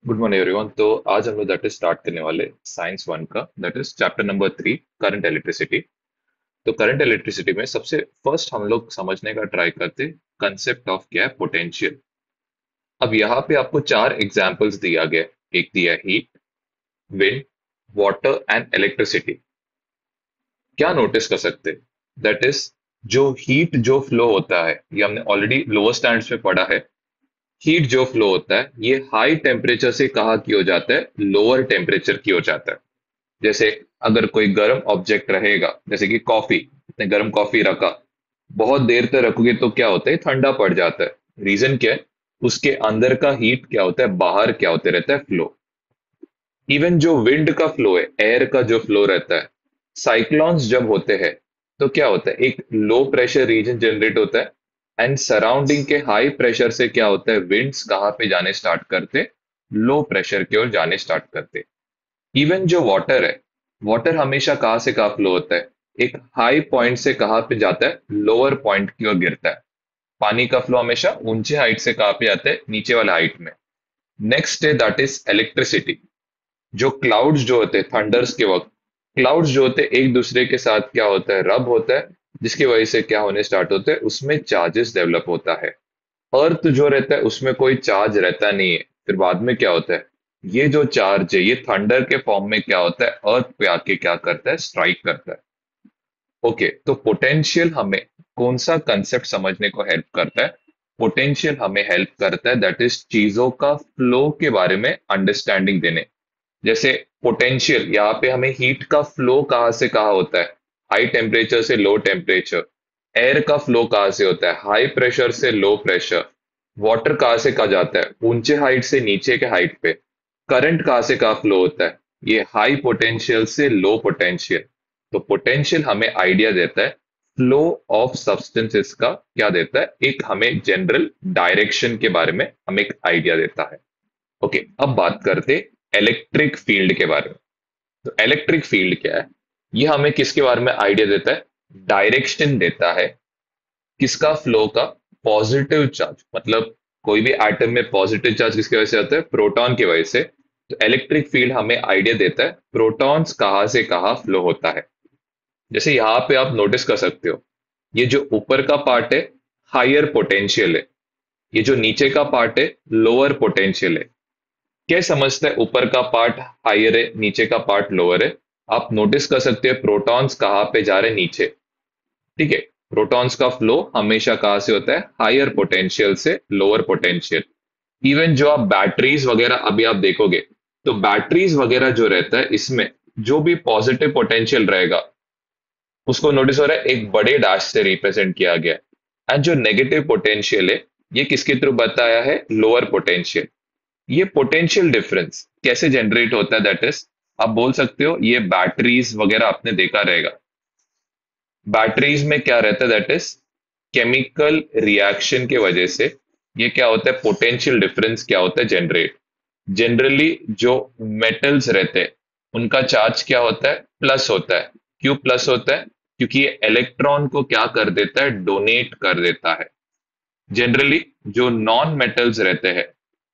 Good morning everyone. तो आज हम लोग दैट इज स्टार्ट करने वाले साइंस वन का that is chapter number 3 current electricity. तो करंट इलेक्ट्रिसिटी में सबसे फर्स्ट हम लोग समझने का ट्राई करते कंसेप्ट ऑफ क्या है, पोटेंशियल। अब यहाँ पे आपको चार एग्जांपल्स दिया गया। एक दिया heat, wind, water and electricity. क्या नोटिस कर सकते दैट इज जो हीट जो फ्लो होता है, ये हमने ऑलरेडी लोअर स्टैंडर्ड्स में पढ़ा है। हीट जो फ्लो होता है ये हाई टेम्परेचर से कहाँ की हो जाता है, लोअर टेम्परेचर की हो जाता है। जैसे अगर कोई गर्म ऑब्जेक्ट रहेगा, जैसे कि कॉफी, इतने गर्म कॉफी रखा, बहुत देर तक रखोगे तो क्या होता है, ठंडा पड़ जाता है। रीजन क्या है, उसके अंदर का हीट क्या होता है, बाहर क्या होते रहता है, फ्लो। इवन जो विंड का फ्लो है, एयर का जो फ्लो रहता है, साइक्लोन्स जब होते हैं तो क्या होता है, एक लो प्रेशर रीजन जनरेट होता है एंड सराउंडिंग के हाई प्रेशर से क्या होता है, विंड्स कहाँ पे जाने स्टार्ट करते, लो प्रेशर की ओर जाने स्टार्ट करते। इवन जो वाटर है, वाटर हमेशा कहाँ से कहाँ फ्लो होता है, एक हाई पॉइंट से कहाँ पे जाता है, लोअर पॉइंट की ओर गिरता है। पानी का फ्लो हमेशा ऊंचे हाइट से कहाँ पे आता है, नीचे वाले हाइट में। नेक्स्ट है दैट इज इलेक्ट्रिसिटी। जो क्लाउड्स जो होते हैं थंडर्स के वक्त, क्लाउड्स जो होते हैं एक दूसरे के साथ क्या होता है, रब होता है, जिसकी वजह से क्या होने स्टार्ट होते हैं, उसमें चार्जेस डेवलप होता है। अर्थ जो रहता है उसमें कोई चार्ज रहता नहीं है, फिर बाद में क्या होता है, ये जो चार्ज है ये थंडर के फॉर्म में क्या होता है, अर्थ पे आके क्या करता है, स्ट्राइक करता है। ओके, तो पोटेंशियल हमें कौन सा कंसेप्ट समझने को हेल्प करता है, पोटेंशियल हमें हेल्प करता है दैट इज चीजों का फ्लो के बारे में अंडरस्टैंडिंग देने। जैसे पोटेंशियल, यहाँ पे हमें हीट का फ्लो कहाँ से कहाँ होता है, हाई टेम्परेचर से लो टेम्परेचर। एयर का फ्लो कहाँ से होता है, हाई प्रेशर से लो प्रेशर। वाटर कहाँ से कहाँ जाता है, ऊंचे हाइट से नीचे के हाइट पे। करंट कहाँ से कहाँ फ्लो होता है, ये हाई पोटेंशियल से लो पोटेंशियल। तो पोटेंशियल हमें आइडिया देता है फ्लो ऑफ सब्सटेंसेस का, क्या देता है, एक हमें जनरल डायरेक्शन के बारे में हमें एक आइडिया देता है। ओके, अब बात करते इलेक्ट्रिक फील्ड के बारे में। तो इलेक्ट्रिक फील्ड क्या है, ये हमें किसके बारे में आइडिया देता है, डायरेक्शन देता है। किसका, फ्लो का। पॉजिटिव चार्ज, मतलब कोई भी एटम में पॉजिटिव चार्ज किसकी वजह से आता है, प्रोटॉन की वजह से। तो इलेक्ट्रिक फील्ड हमें आइडिया देता है प्रोटॉन्स कहाँ से कहाँ फ्लो होता है। जैसे यहाँ पे आप नोटिस कर सकते हो, ये जो ऊपर का पार्ट है हायर पोटेंशियल है, ये जो नीचे का पार्ट है लोअर पोटेंशियल है। क्या समझते हैं, ऊपर का पार्ट हायर है, नीचे का पार्ट लोअर है। आप नोटिस कर सकते हैं प्रोटॉन्स कहाँ पे जा रहे हैं, नीचे। ठीक है, प्रोटॉन्स का फ्लो हमेशा कहाँ से होता है, हायर पोटेंशियल से लोअर पोटेंशियल। इवन जो आप बैटरीज वगैरह अभी आप देखोगे, तो बैटरीज वगैरह जो रहता है इसमें जो भी पॉजिटिव पोटेंशियल रहेगा, उसको नोटिस हो रहा है एक बड़े डैश से रिप्रेजेंट किया गया है। एंड जो नेगेटिव पोटेंशियल है, ये किसके थ्रू बताया है, लोअर पोटेंशियल। ये पोटेंशियल डिफरेंस कैसे जनरेट होता है, दैट इज, आप बोल सकते हो ये बैटरीज वगैरह आपने देखा रहेगा। बैटरीज में क्या रहता है, दैट इज केमिकल रिएक्शन के वजह से ये क्या होता है, पोटेंशियल डिफरेंस क्या होता है, जनरेट। जनरली जो मेटल्स रहते हैं उनका चार्ज क्या होता है, प्लस होता है। क्यों प्लस होता है, क्योंकि ये इलेक्ट्रॉन को क्या कर देता है, डोनेट कर देता है। जनरली जो नॉन मेटल्स रहते हैं,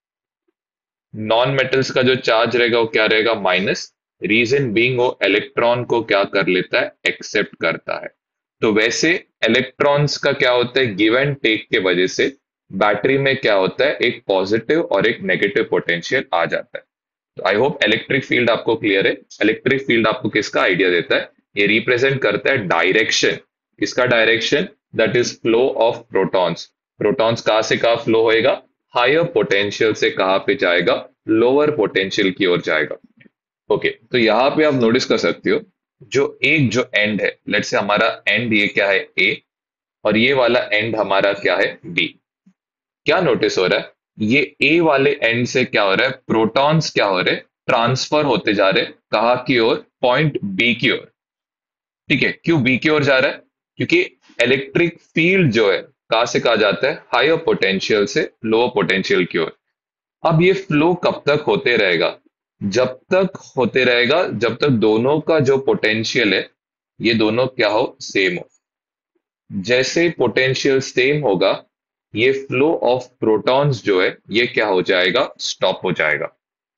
नॉन मेटल्स का जो चार्ज रहेगा वो क्या रहेगा, माइनस। रीजन बीइंग वो इलेक्ट्रॉन को क्या कर लेता है, एक्सेप्ट करता है। तो वैसे इलेक्ट्रॉन्स का क्या होता है, गिव एंड टेक के वजह से बैटरी में क्या होता है, एक पॉजिटिव और एक नेगेटिव पोटेंशियल आ जाता है। तो आई होप इलेक्ट्रिक फील्ड आपको क्लियर है। इलेक्ट्रिक फील्ड आपको किसका आइडिया देता है, ये रिप्रेजेंट करता है डायरेक्शन। किसका direction, that is flow of protons. Protons कहाँ से कहाँ फ्लो होएगा, हायर पोटेंशियल से कहाँ पे जाएगा, लोअर पोटेंशियल की ओर जाएगा। ओके, तो यहाँ पे आप नोटिस कर सकते हो, जो एक जो एंड है, लेट से हमारा एंड ये क्या है, ए, और ये वाला एंड हमारा क्या है, बी। क्या नोटिस हो रहा है, ये ए वाले एंड से क्या हो रहा है, प्रोटॉन्स क्या हो रहे, ट्रांसफर होते जा रहे, कहाँ की ओर, पॉइंट बी की ओर। ठीक है, क्यों बी की ओर जा रहा है, क्योंकि इलेक्ट्रिक फील्ड जो है कहाँ से कहा जाता है, हायर पोटेंशियल से लोअर पोटेंशियल की ओर। अब ये फ्लो कब तक होते रहेगा, जब तक होते रहेगा जब तक दोनों का जो पोटेंशियल है, ये दोनों क्या हो, सेम हो। जैसे पोटेंशियल सेम होगा, ये फ्लो ऑफ प्रोटॉन्स जो है ये क्या हो जाएगा, स्टॉप हो जाएगा।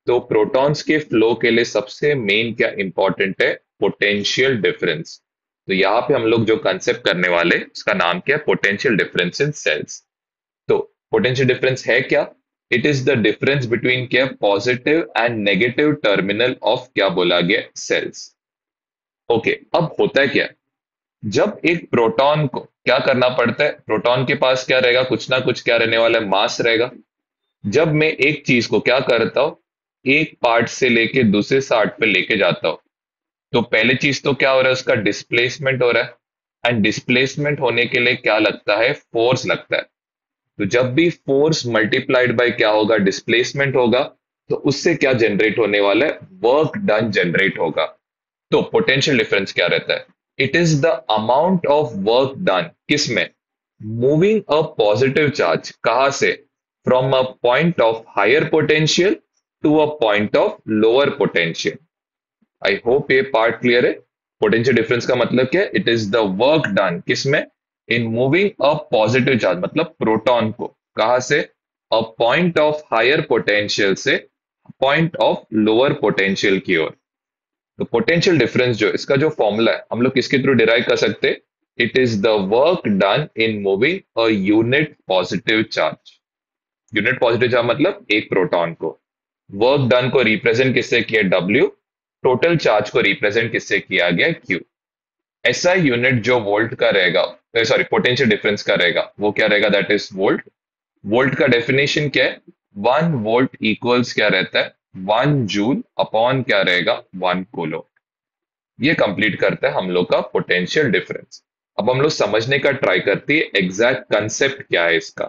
तो प्रोटॉन्स के फ्लो के लिए सबसे मेन क्या इंपॉर्टेंट है? Potential difference. तो यहाँ पे हम लोग जो कंसेप्ट करने वाले उसका नाम क्या है? Potential difference in cells. तो पोटेंशियल डिफरेंस है क्या? It is the difference between क्या? Positive and negative terminal of क्या बोला गया? सेल्स। ओके, अब होता है क्या? जब एक प्रोटॉन को क्या करना पड़ता है? प्रोटॉन के पास क्या रहेगा? कुछ ना कुछ क्या रहने वाला है? मास रहेगा। जब मैं एक चीज को क्या करता हूं, एक पार्ट से लेके दूसरे पार्ट पे लेके जाता हूं, तो पहले चीज तो क्या हो रहा है? उसका डिस्प्लेसमेंट हो रहा है। एंड डिस्प्लेसमेंट होने के लिए क्या लगता है? फोर्स लगता है। तो जब भी फोर्स मल्टीप्लाइड बाय क्या होगा? डिस्प्लेसमेंट होगा। तो उससे क्या जनरेट होने वाला है? वर्क डन जनरेट होगा। तो पोटेंशियल डिफरेंस क्या रहता है? It is the amount of work done, किसमें? मूविंग अ पॉजिटिव चार्ज, कहां से? From a point of higher potential to a point of lower potential. I hope ये पार्ट क्लियर है। पोटेंशियल डिफरेंस का मतलब क्या है? It is the work done, किसमें? In moving a positive charge, मतलब प्रोटॉन को कहां से? A point of higher potential से पॉइंट ऑफ लोअर पोटेंशियल की ओर। तो पोटेंशियल डिफरेंस जो इसका जो फॉर्मूला है हम लोग किसके थ्रू डिराइव कर सकते हैं? It is the work done in moving a unit positive charge. Unit positive charge मतलब एक प्रोटॉन को। वर्क डन को रिप्रेजेंट किससे किया? डब्ल्यू। टोटल चार्ज को रिप्रेजेंट किससे किया गया? क्यू। ऐसा यूनिट जो वोल्ट का रहेगा, सॉरी पोटेंशियल डिफरेंस का रहेगा, वो क्या रहेगा? That is volt. वोल्ट का डेफिनेशन क्या है? 1 वोल्ट इक्वल्स क्या रहता है? 1 जूल अपॉन क्या रहेगा? 1 कूलोम। ये कंप्लीट करता है हम लोग का पोटेंशियल डिफरेंस। अब हम लोग समझने का ट्राई करते हैं एग्जैक्ट कंसेप्ट क्या है इसका।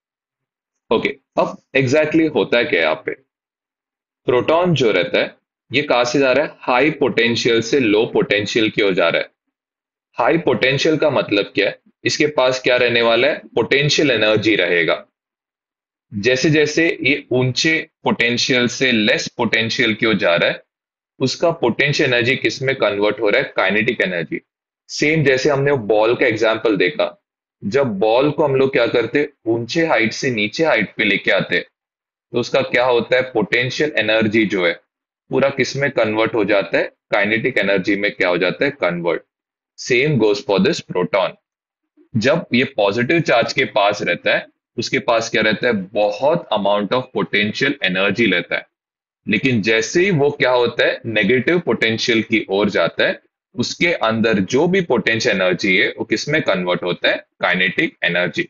ओके, अब एग्जैक्टली होता है क्या यहाँ पे? प्रोटॉन जो रहता है ये कहां से जा रहा है? हाई पोटेंशियल से लो पोटेंशियल की ओर जा रहा है। हाई पोटेंशियल का मतलब क्या है? इसके पास क्या रहने वाला है? पोटेंशियल एनर्जी रहेगा। जैसे जैसे ये ऊंचे पोटेंशियल से लेस पोटेंशियल की ओर जा रहा है, उसका पोटेंशियल एनर्जी किस में कन्वर्ट हो रहा है? Kinetic energy. सेम जैसे हमने बॉल का एग्जांपल देखा, जब बॉल को हम लोग क्या करते? ऊंचे हाइट से नीचे हाइट पे लेके आते, तो उसका क्या होता है? पोटेंशियल एनर्जी जो है पूरा किस में कन्वर्ट हो जाता है? काइनेटिक एनर्जी में क्या हो जाता है? Convert. Same goes for this proton. जब ये पॉजिटिव चार्ज के पास रहता है, उसके पास क्या रहता है? बहुत अमाउंट ऑफ पोटेंशियल एनर्जी लेता है। लेकिन जैसे ही वो क्या होता है? नेगेटिव पोटेंशियल की ओर जाता है, उसके अंदर जो भी पोटेंशियल एनर्जी है वो किस में कन्वर्ट होता है? Kinetic energy.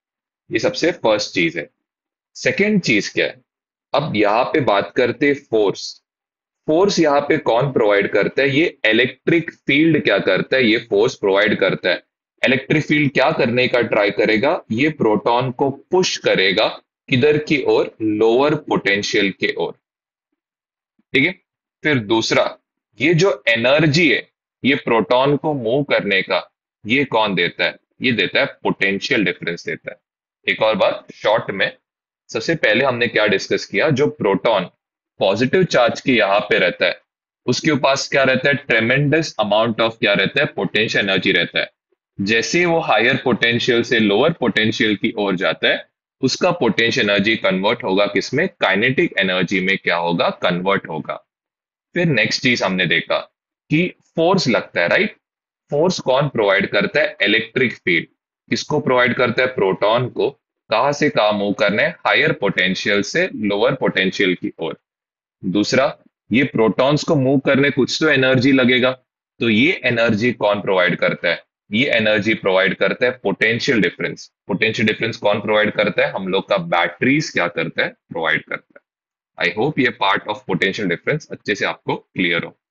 ये सबसे फर्स्ट चीज है। सेकेंड चीज क्या है? अब यहाँ पे बात करते फोर्स। फोर्स यहाँ पे कौन प्रोवाइड करता है? ये इलेक्ट्रिक फील्ड क्या करता है? ये फोर्स प्रोवाइड करता है। इलेक्ट्रिक फील्ड क्या करने का ट्राई करेगा? ये प्रोटॉन को पुश करेगा किधर की ओर? लोअर पोटेंशियल के ओर। ठीक है। फिर दूसरा, ये जो एनर्जी है ये प्रोटॉन को मूव करने का, ये कौन देता है? ये देता है पोटेंशियल डिफरेंस देता है। एक और बात शॉर्ट में, सबसे पहले हमने क्या डिस्कस किया? जो प्रोटॉन पॉजिटिव चार्ज के यहां पे रहता है, उसके पास क्या रहता है? ट्रेमेंडस अमाउंट ऑफ क्या रहता है? पोटेंशियल एनर्जी रहता है। जैसे ही वो हायर पोटेंशियल से लोअर पोटेंशियल की ओर जाता है, उसका पोटेंशियल एनर्जी कन्वर्ट होगा किसमें? काइनेटिक एनर्जी में क्या होगा? कन्वर्ट होगा। फिर नेक्स्ट चीज हमने देखा कि फोर्स लगता है, राइट? फोर्स कौन प्रोवाइड करता है? Electric field. किसको प्रोवाइड करता है? प्रोटॉन को। कहां से कहां मूव करने? हायर पोटेंशियल से लोअर पोटेंशियल की ओर। दूसरा, ये प्रोटॉन्स को मूव करने कुछ तो एनर्जी लगेगा, तो ये एनर्जी कौन प्रोवाइड करता है? ये एनर्जी प्रोवाइड करता है पोटेंशियल डिफरेंस। पोटेंशियल डिफरेंस कौन प्रोवाइड करता है? हम लोग का बैटरीज क्या करता है? प्रोवाइड करता है। आई होप ये पार्ट ऑफ पोटेंशियल डिफरेंस अच्छे से आपको क्लियर हो।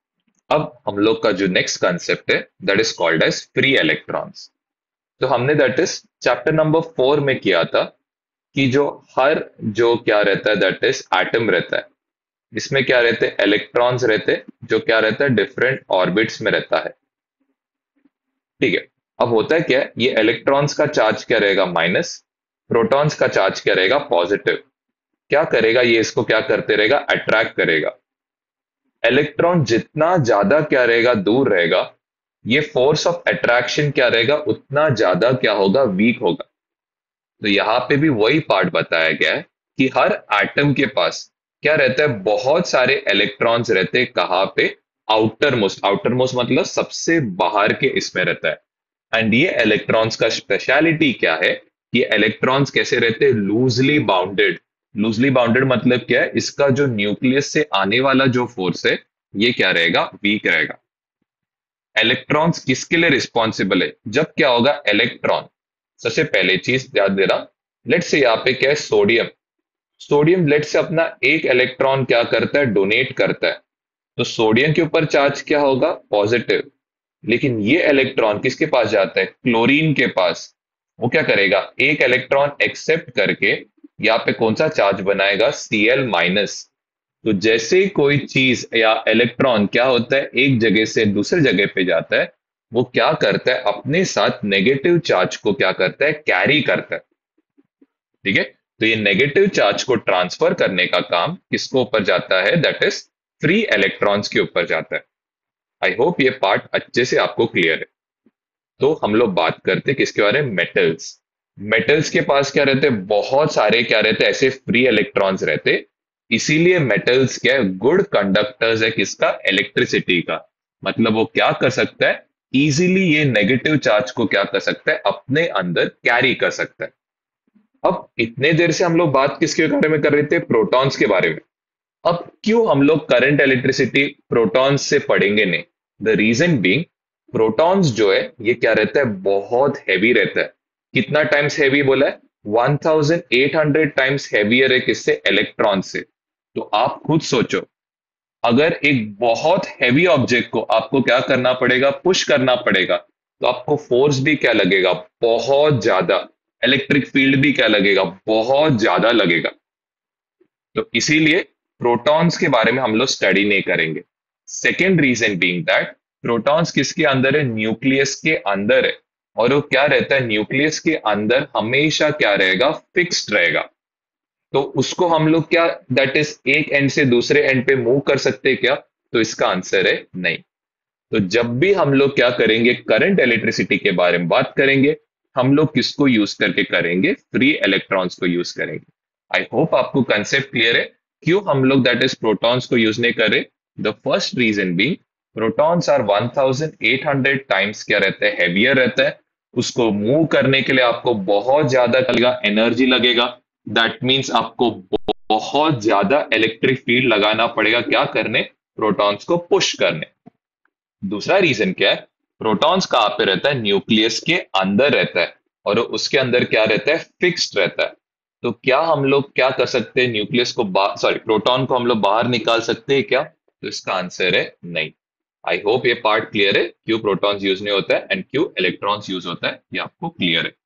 अब हम लोग का जो नेक्स्ट कंसेप्ट है that is called as free electrons. तो हमने दैट इज चैप्टर नंबर 4 में किया था कि जो हर जो क्या रहता है दैट इज एटम रहता है, इसमें क्या रहते हैं? इलेक्ट्रॉन्स रहते हैं, जो क्या रहता है? डिफरेंट ऑर्बिट्स में रहता है। ठीक है। अब होता है क्या? ये इलेक्ट्रॉन्स का चार्ज क्या रहेगा? माइनस। प्रोटॉन्स का चार्ज क्या रहेगा? पॉजिटिव। क्या करेगा ये? इसको क्या करते रहेगा? अट्रैक्ट करेगा। इलेक्ट्रॉन जितना ज्यादा क्या रहेगा? दूर रहेगा, ये फोर्स ऑफ अट्रैक्शन क्या रहेगा? उतना ज्यादा क्या होगा? वीक होगा। तो यहां पे भी वही पार्ट बताया गया है कि हर एटम के पास क्या रहता है, बहुत सारे इलेक्ट्रॉन्स रहते हैं कहाँ पे, आउटर मोस्ट मतलब सबसे बाहर के इसमें रहता है। एंड ये इलेक्ट्रॉन्स का स्पेशलिटी क्या है, कि इलेक्ट्रॉन्स कैसे रहते हैं, लूजली बाउंडेड। लूजली बाउंडेड मतलब क्या है, इसका जो न्यूक्लियस से आने वाला जो फोर्स है ये क्या रहेगा, वीक रहेगा। इलेक्ट्रॉन्स किसके लिए रिस्पॉन्सिबल है, जब क्या होगा, इलेक्ट्रॉन, सबसे पहले चीज याद दे रहा, लेट से यहाँ पे क्या है, सोडियम। सोडियम लेट से अपना एक इलेक्ट्रॉन क्या करता है, डोनेट करता है। तो सोडियम के ऊपर चार्ज क्या होगा, पॉजिटिव। लेकिन ये इलेक्ट्रॉन किसके पास जाता है, क्लोरीन के पास। वो क्या करेगा, एक इलेक्ट्रॉन एक्सेप्ट करके यहाँ पे कौन सा चार्ज बनाएगा, Cl-। तो जैसे ही कोई चीज या इलेक्ट्रॉन क्या होता है, एक जगह से दूसरे जगह पे जाता है, वो क्या करता है, अपने साथ नेगेटिव चार्ज को क्या करता है, कैरी करता है। ठीक है। तो ये नेगेटिव चार्ज को ट्रांसफर करने का काम किसको ऊपर जाता है, दैट इज फ्री इलेक्ट्रॉन्स के ऊपर जाता है। आई होप ये पार्ट अच्छे से आपको क्लियर है। तो हम लोग बात करते हैं किसके बारे में, मेटल्स। मेटल्स के पास क्या रहते हैं, बहुत सारे क्या रहते हैं, ऐसे फ्री इलेक्ट्रॉन्स रहते। इसीलिए मेटल्स क्या है, गुड कंडक्टर्स है किसका, इलेक्ट्रिसिटी का। मतलब वो क्या कर सकता है, इजीली ये नेगेटिव चार्ज को क्या कर सकता है, अपने अंदर कैरी कर सकता है। अब इतने देर से हम लोग बात किसके बारे में कर रहे थे, प्रोटॉन्स के बारे में। अब क्यों हम लोग करंट इलेक्ट्रिसिटी प्रोटॉन्स से पढ़ेंगे नहीं, द रीजन बीइंग, प्रोटॉन्स जो है ये क्या रहता है, बहुत हैवी रहता है। कितना टाइम्स हैवी बोला है, 1800 टाइम्स हैवियर है किससे, इलेक्ट्रॉन से। तो आप खुद सोचो, अगर एक बहुत हैवी ऑब्जेक्ट को आपको क्या करना पड़ेगा, पुश करना पड़ेगा, तो आपको फोर्स भी क्या लगेगा, बहुत ज्यादा। इलेक्ट्रिक फील्ड भी क्या लगेगा, बहुत ज्यादा लगेगा। तो इसीलिए प्रोटॉन्स के बारे में हम लोग स्टडी नहीं करेंगे। Second reason being that, protons किसके अंदर है, न्यूक्लियस के अंदर है। और वो क्या रहता है, न्यूक्लियस के अंदर हमेशा क्या रहेगा, फिक्स्ड रहेगा। तो उसको हम लोग क्या, दैट इज एक एंड से दूसरे एंड पे मूव कर सकते हैं क्या, तो इसका आंसर है नहीं। तो जब भी हम लोग क्या करेंगे, करंट इलेक्ट्रिसिटी के बारे में बात करेंगे, हम लोग किसको यूज करके करेंगे, फ्री इलेक्ट्रॉन्स को यूज करेंगे। आई होप आपको कंसेप्ट क्लियर है, क्यों हम लोग दैट इज प्रोटॉन्स को यूज नहीं कर रहे। The first reason be, protons are 1800 times क्या रहता है, हैवियर रहता है। उसको मूव करने के लिए आपको बहुत ज्यादा लगेगा, एनर्जी लगेगा। दैट मीन्स आपको बहुत ज्यादा इलेक्ट्रिक फील्ड लगाना पड़ेगा, क्या करने, प्रोटॉन्स को पुश करने। दूसरा रीजन क्या है, प्रोटॉन्स कहाँ पे रहता है, न्यूक्लियस के अंदर रहता है। और उसके अंदर क्या रहता है, फिक्स्ड रहता है। तो क्या हम लोग क्या कर सकते हैं, न्यूक्लियस को सॉरी प्रोटॉन को हम लोग बाहर निकाल सकते हैं क्या, तो इसका आंसर है नहीं। आई होप ये पार्ट क्लियर है, क्यों प्रोटॉन्स यूज नहीं होता है एंड क्यों इलेक्ट्रॉन्स यूज होता है, ये आपको क्लियर है।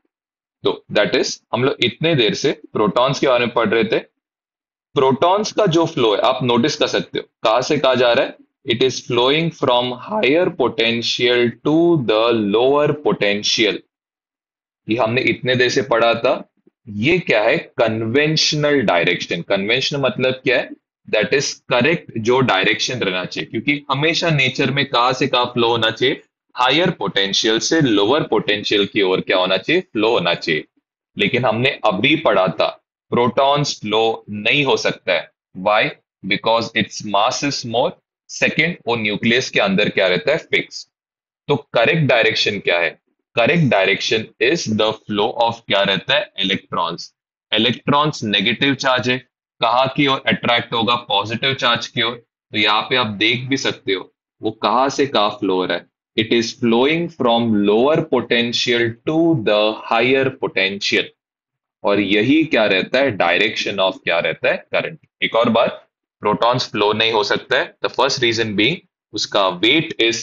तो दैट इज, हम लोग इतने देर से प्रोटॉन्स के बारे में पढ़ रहे थे। प्रोटॉन्स का जो फ्लो है आप नोटिस कर सकते हो, कहां से कहा जा रहा है, it is flowing from higher potential to the lower potential. ये हमने इतने देर से पढ़ा था। ये क्या है, कन्वेंशनल डायरेक्शन। कन्वेंशनल मतलब क्या है, दैट इज करेक्ट जो डायरेक्शन रहना चाहिए, क्योंकि हमेशा नेचर में कहां से कहां फ्लो होना चाहिए, हायर पोटेंशियल से लोअर पोटेंशियल की ओर क्या होना चाहिए, फ्लो होना चाहिए। लेकिन हमने अभी पढ़ा था, प्रोटॉन्स फ्लो नहीं हो सकता है। Why, because its mass is more. Second, वो न्यूक्लियस के अंदर क्या रहता है, फिक्स। तो करेक्ट डायरेक्शन क्या है, correct direction is the flow of क्या रहता है, इलेक्ट्रॉन्स। इलेक्ट्रॉन्स नेगेटिव चार्ज है, कहाँ की ओर अट्रैक्ट होगा, पॉजिटिव चार्ज की ओर। तो यहाँ पे आप देख भी सकते हो वो कहाँ से कहाँ फ्लो हो रहा है, it is flowing from lower potential to the higher potential. और यही क्या रहता है, डायरेक्शन ऑफ क्या रहता है, करंट। एक और बार, प्रोटॉन्स फ्लो नहीं हो सकता है, द फर्स्ट रीजन बी, उसका weight is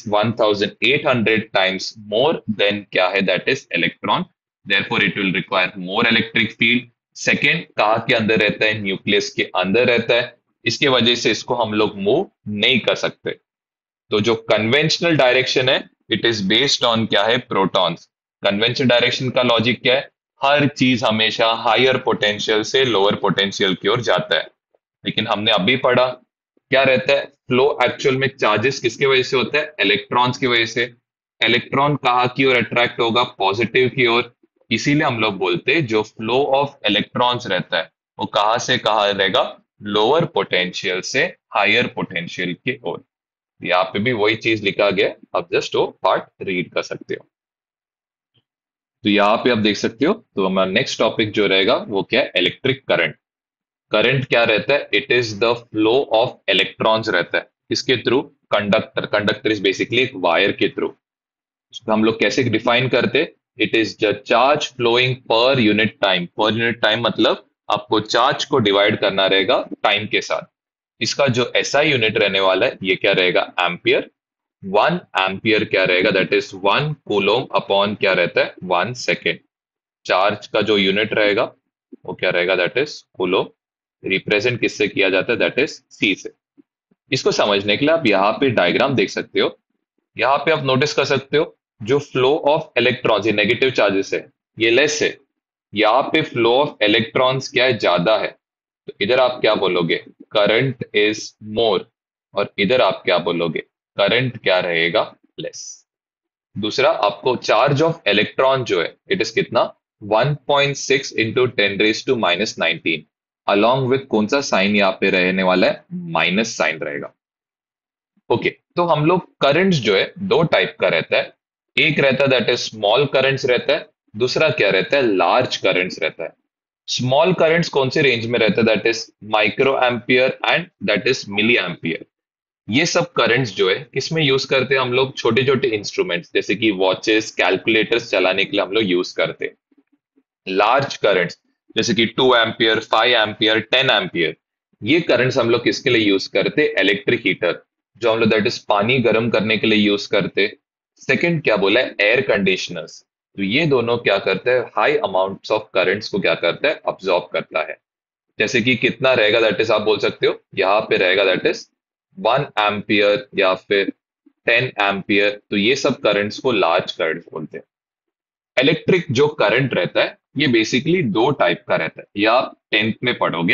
1800 times more than क्या है, that is electron. Therefore it will require more electric field. Second, कहाँ के अंदर रहता है, न्यूक्लियस के अंदर रहता है। इसके वजह से इसको हम लोग मूव नहीं कर सकते। तो जो कन्वेंशनल डायरेक्शन है, इट इज बेस्ड ऑन क्या है, प्रोटॉन्स। कन्वेंशनल डायरेक्शन का लॉजिक क्या है, हर चीज हमेशा हायर पोटेंशियल से लोअर पोटेंशियल की ओर जाता है। लेकिन हमने अभी पढ़ा क्या रहता है, फ्लो एक्चुअल में चार्जेस किसकी वजह से होता है, इलेक्ट्रॉन्स की वजह से। इलेक्ट्रॉन कहाँ की ओर अट्रैक्ट होगा, पॉजिटिव की ओर। इसीलिए हम लोग बोलते हैं जो फ्लो ऑफ इलेक्ट्रॉन्स रहता है वो कहाँ से कहाँ रहेगा, लोअर पोटेंशियल से हायर पोटेंशियल की ओर। यहाँ पे भी वही चीज लिखा गया है, आप जस्ट वो पार्ट रीड कर सकते हो। तो यहाँ पे आप देख सकते हो, तो हमारा नेक्स्ट टॉपिक जो रहेगा वो क्या है, इलेक्ट्रिक करंट। करंट क्या रहता है, it is the flow of electrons रहता है, किसके through, conductor. Conductor is basically एक वायर के थ्रू। उसको हम लोग कैसे डिफाइन करते, it is the charge flowing per unit time. Per unit time मतलब आपको चार्ज को डिवाइड करना रहेगा टाइम के साथ। इसका जो एसआई यूनिट रहने वाला है ये क्या रहेगा, एम्पियर। 1 एम्पियर क्या रहेगा, दैट इज 1 कूलोम अपॉन क्या रहता है, 1 सेकेंड। चार्ज का जो यूनिट रहेगा वो क्या रहेगा, दैट इज कूलोम। रिप्रेजेंट किससे किया जाता है, दैट इज सी से। इसको समझने के लिए आप यहाँ पे डायग्राम देख सकते हो। यहाँ पे आप नोटिस कर सकते हो, जो फ्लो ऑफ इलेक्ट्रॉन्स, ये नेगेटिव चार्जेस है, ये लेस है। यहाँ पे फ्लो ऑफ इलेक्ट्रॉन्स क्या है, ज्यादा है। तो इधर आप क्या बोलोगे, करंट इज मोर। और इधर आप क्या बोलोगे, करंट क्या रहेगा, लेस। दूसरा, आपको चार्ज ऑफ इलेक्ट्रॉन जो है इट इज कितना, 1.6 इंटू 10⁻⁻19। अलॉन्ग विथ कौन सा साइन यहाँ पे रहने वाला है, माइनस साइन रहेगा। ओके, तो हम लोग करंट्स जो है दो टाइप का रहता है। एक रहता है दैट इज स्मॉल करंट्स रहता है, दूसरा क्या रहता है, लार्ज करंट्स रहता है। स्मॉल करंट्स कौन से रेंज में रहता है, that is microampere and that is milliampere. ये सब करंट्स जो है किसमें यूज करते हैं हम लोग, छोटे छोटे इंस्ट्रूमेंट्स जैसे कि वॉचेस, कैलकुलेटर्स चलाने के लिए हम लोग यूज करते हैं। लार्ज करंट्स जैसे कि 2 एम्पियर, 5 एम्पियर, 10 एम्पियर, ये करंट्स हम लोग किसके लिए यूज करते, इलेक्ट्रिक हीटर, जो हम लोग दैट इज पानी गर्म करने के लिए यूज करते। सेकंड क्या बोला है, एयर कंडीशनर्स। तो ये दोनों क्या करते हैं, हाई अमाउंट्स ऑफ करंट्स को क्या करता है, अब्सॉर्ब करता है। जैसे कि कितना रहेगा, दैट इज आप बोल सकते हो यहाँ पे रहेगा दैट इज 1 एम्पियर या फिर 10 एम्पियर। तो ये सब करंट्स को लार्ज करंट बोलते हैं। इलेक्ट्रिक जो करंट रहता है ये बेसिकली दो टाइप का रहता है, या आप 10th में पढ़ोगे।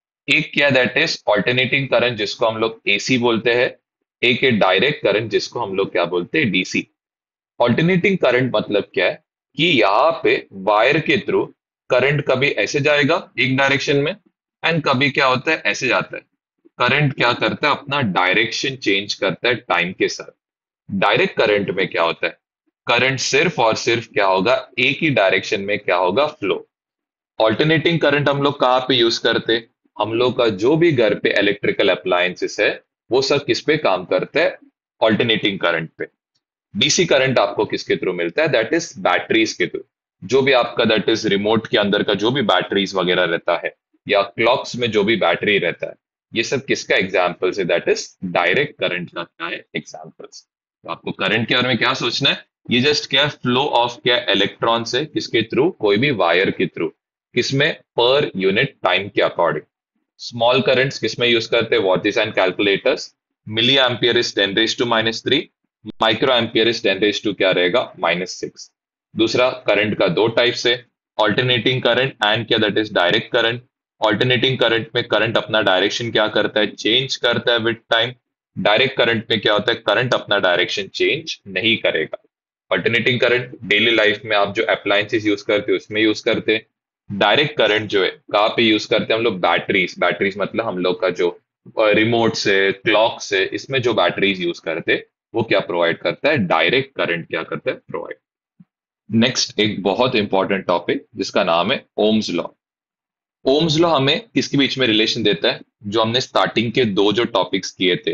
एक क्या, दैट इज ऑल्टरनेटिंग करंट जिसको हम लोग एसी बोलते हैं। एक है डायरेक्ट करंट जिसको हम लोग क्या बोलते हैं, डीसी। ऑल्टरनेटिंग करंट मतलब क्या है, कि यहाँ पे वायर के थ्रू करंट कभी ऐसे जाएगा एक डायरेक्शन में, एंड कभी क्या होता है, ऐसे जाता है। करंट क्या करता है, अपना डायरेक्शन चेंज करता है टाइम के साथ। डायरेक्ट करंट में क्या होता है, करंट सिर्फ और सिर्फ क्या होगा, एक ही डायरेक्शन में क्या होगा, फ्लो। ऑल्टरनेटिंग करंट हम लोग कहाँ पे यूज करते, हम लोग का जो भी घर पे इलेक्ट्रिकल अप्लायंसेस है वो सब किस पे काम करता है, ऑल्टरनेटिंग करंट पे। डीसी करंट आपको किसके थ्रू मिलता है, दैट इज बैटरीज के थ्रू। जो भी आपका दैट इज रिमोट के अंदर का जो भी बैटरीज वगैरह रहता है, या क्लॉक्स में जो भी बैटरी रहता है, ये सब किसका एग्जाम्पल्स है, दैट इज डायरेक्ट करंट का क्या है, एग्जाम्पल्स। तो आपको करंट के बारे में क्या सोचना है, ये जस्ट क्या फ्लो ऑफ क्या इलेक्ट्रॉन से किसके थ्रू, कोई भी वायर के थ्रू, किसमें, पर यूनिट टाइम के अकॉर्डिंग। स्मॉल करंट्स किसमें यूज करते हैं, watches and calculators. Milli ampere is 10⁻⁻3, micro ampere is 10 क्या रहेगा, -6। दूसरा, करंट का दो टाइप से, ऑल्टरनेटिंग करंट एंड क्या, that is direct current. Alternating current में करंट अपना डायरेक्शन क्या करता है, चेंज करता है विद टाइम। डायरेक्ट करंट में क्या होता है, करंट अपना डायरेक्शन चेंज नहीं करेगा। ऑल्टरनेटिंग करंट डेली लाइफ में आप जो अप्लायंसेस यूज करते हो उसमें यूज करते हैं। डायरेक्ट करंट जो है कहाँ पे यूज करते हैं हम लोग, बैटरीज। बैटरीज मतलब हम लोग का जो रिमोट से, क्लॉक से, इसमें जो बैटरीज यूज करते हैं वो क्या प्रोवाइड करता है, डायरेक्ट करंट क्या करता है, प्रोवाइड। नेक्स्ट एक बहुत इंपॉर्टेंट टॉपिक जिसका नाम है ओम्स लॉ। ओम्स लॉ हमें किसके बीच में रिलेशन देता है, जो हमने स्टार्टिंग के दो जो टॉपिक्स किए थे,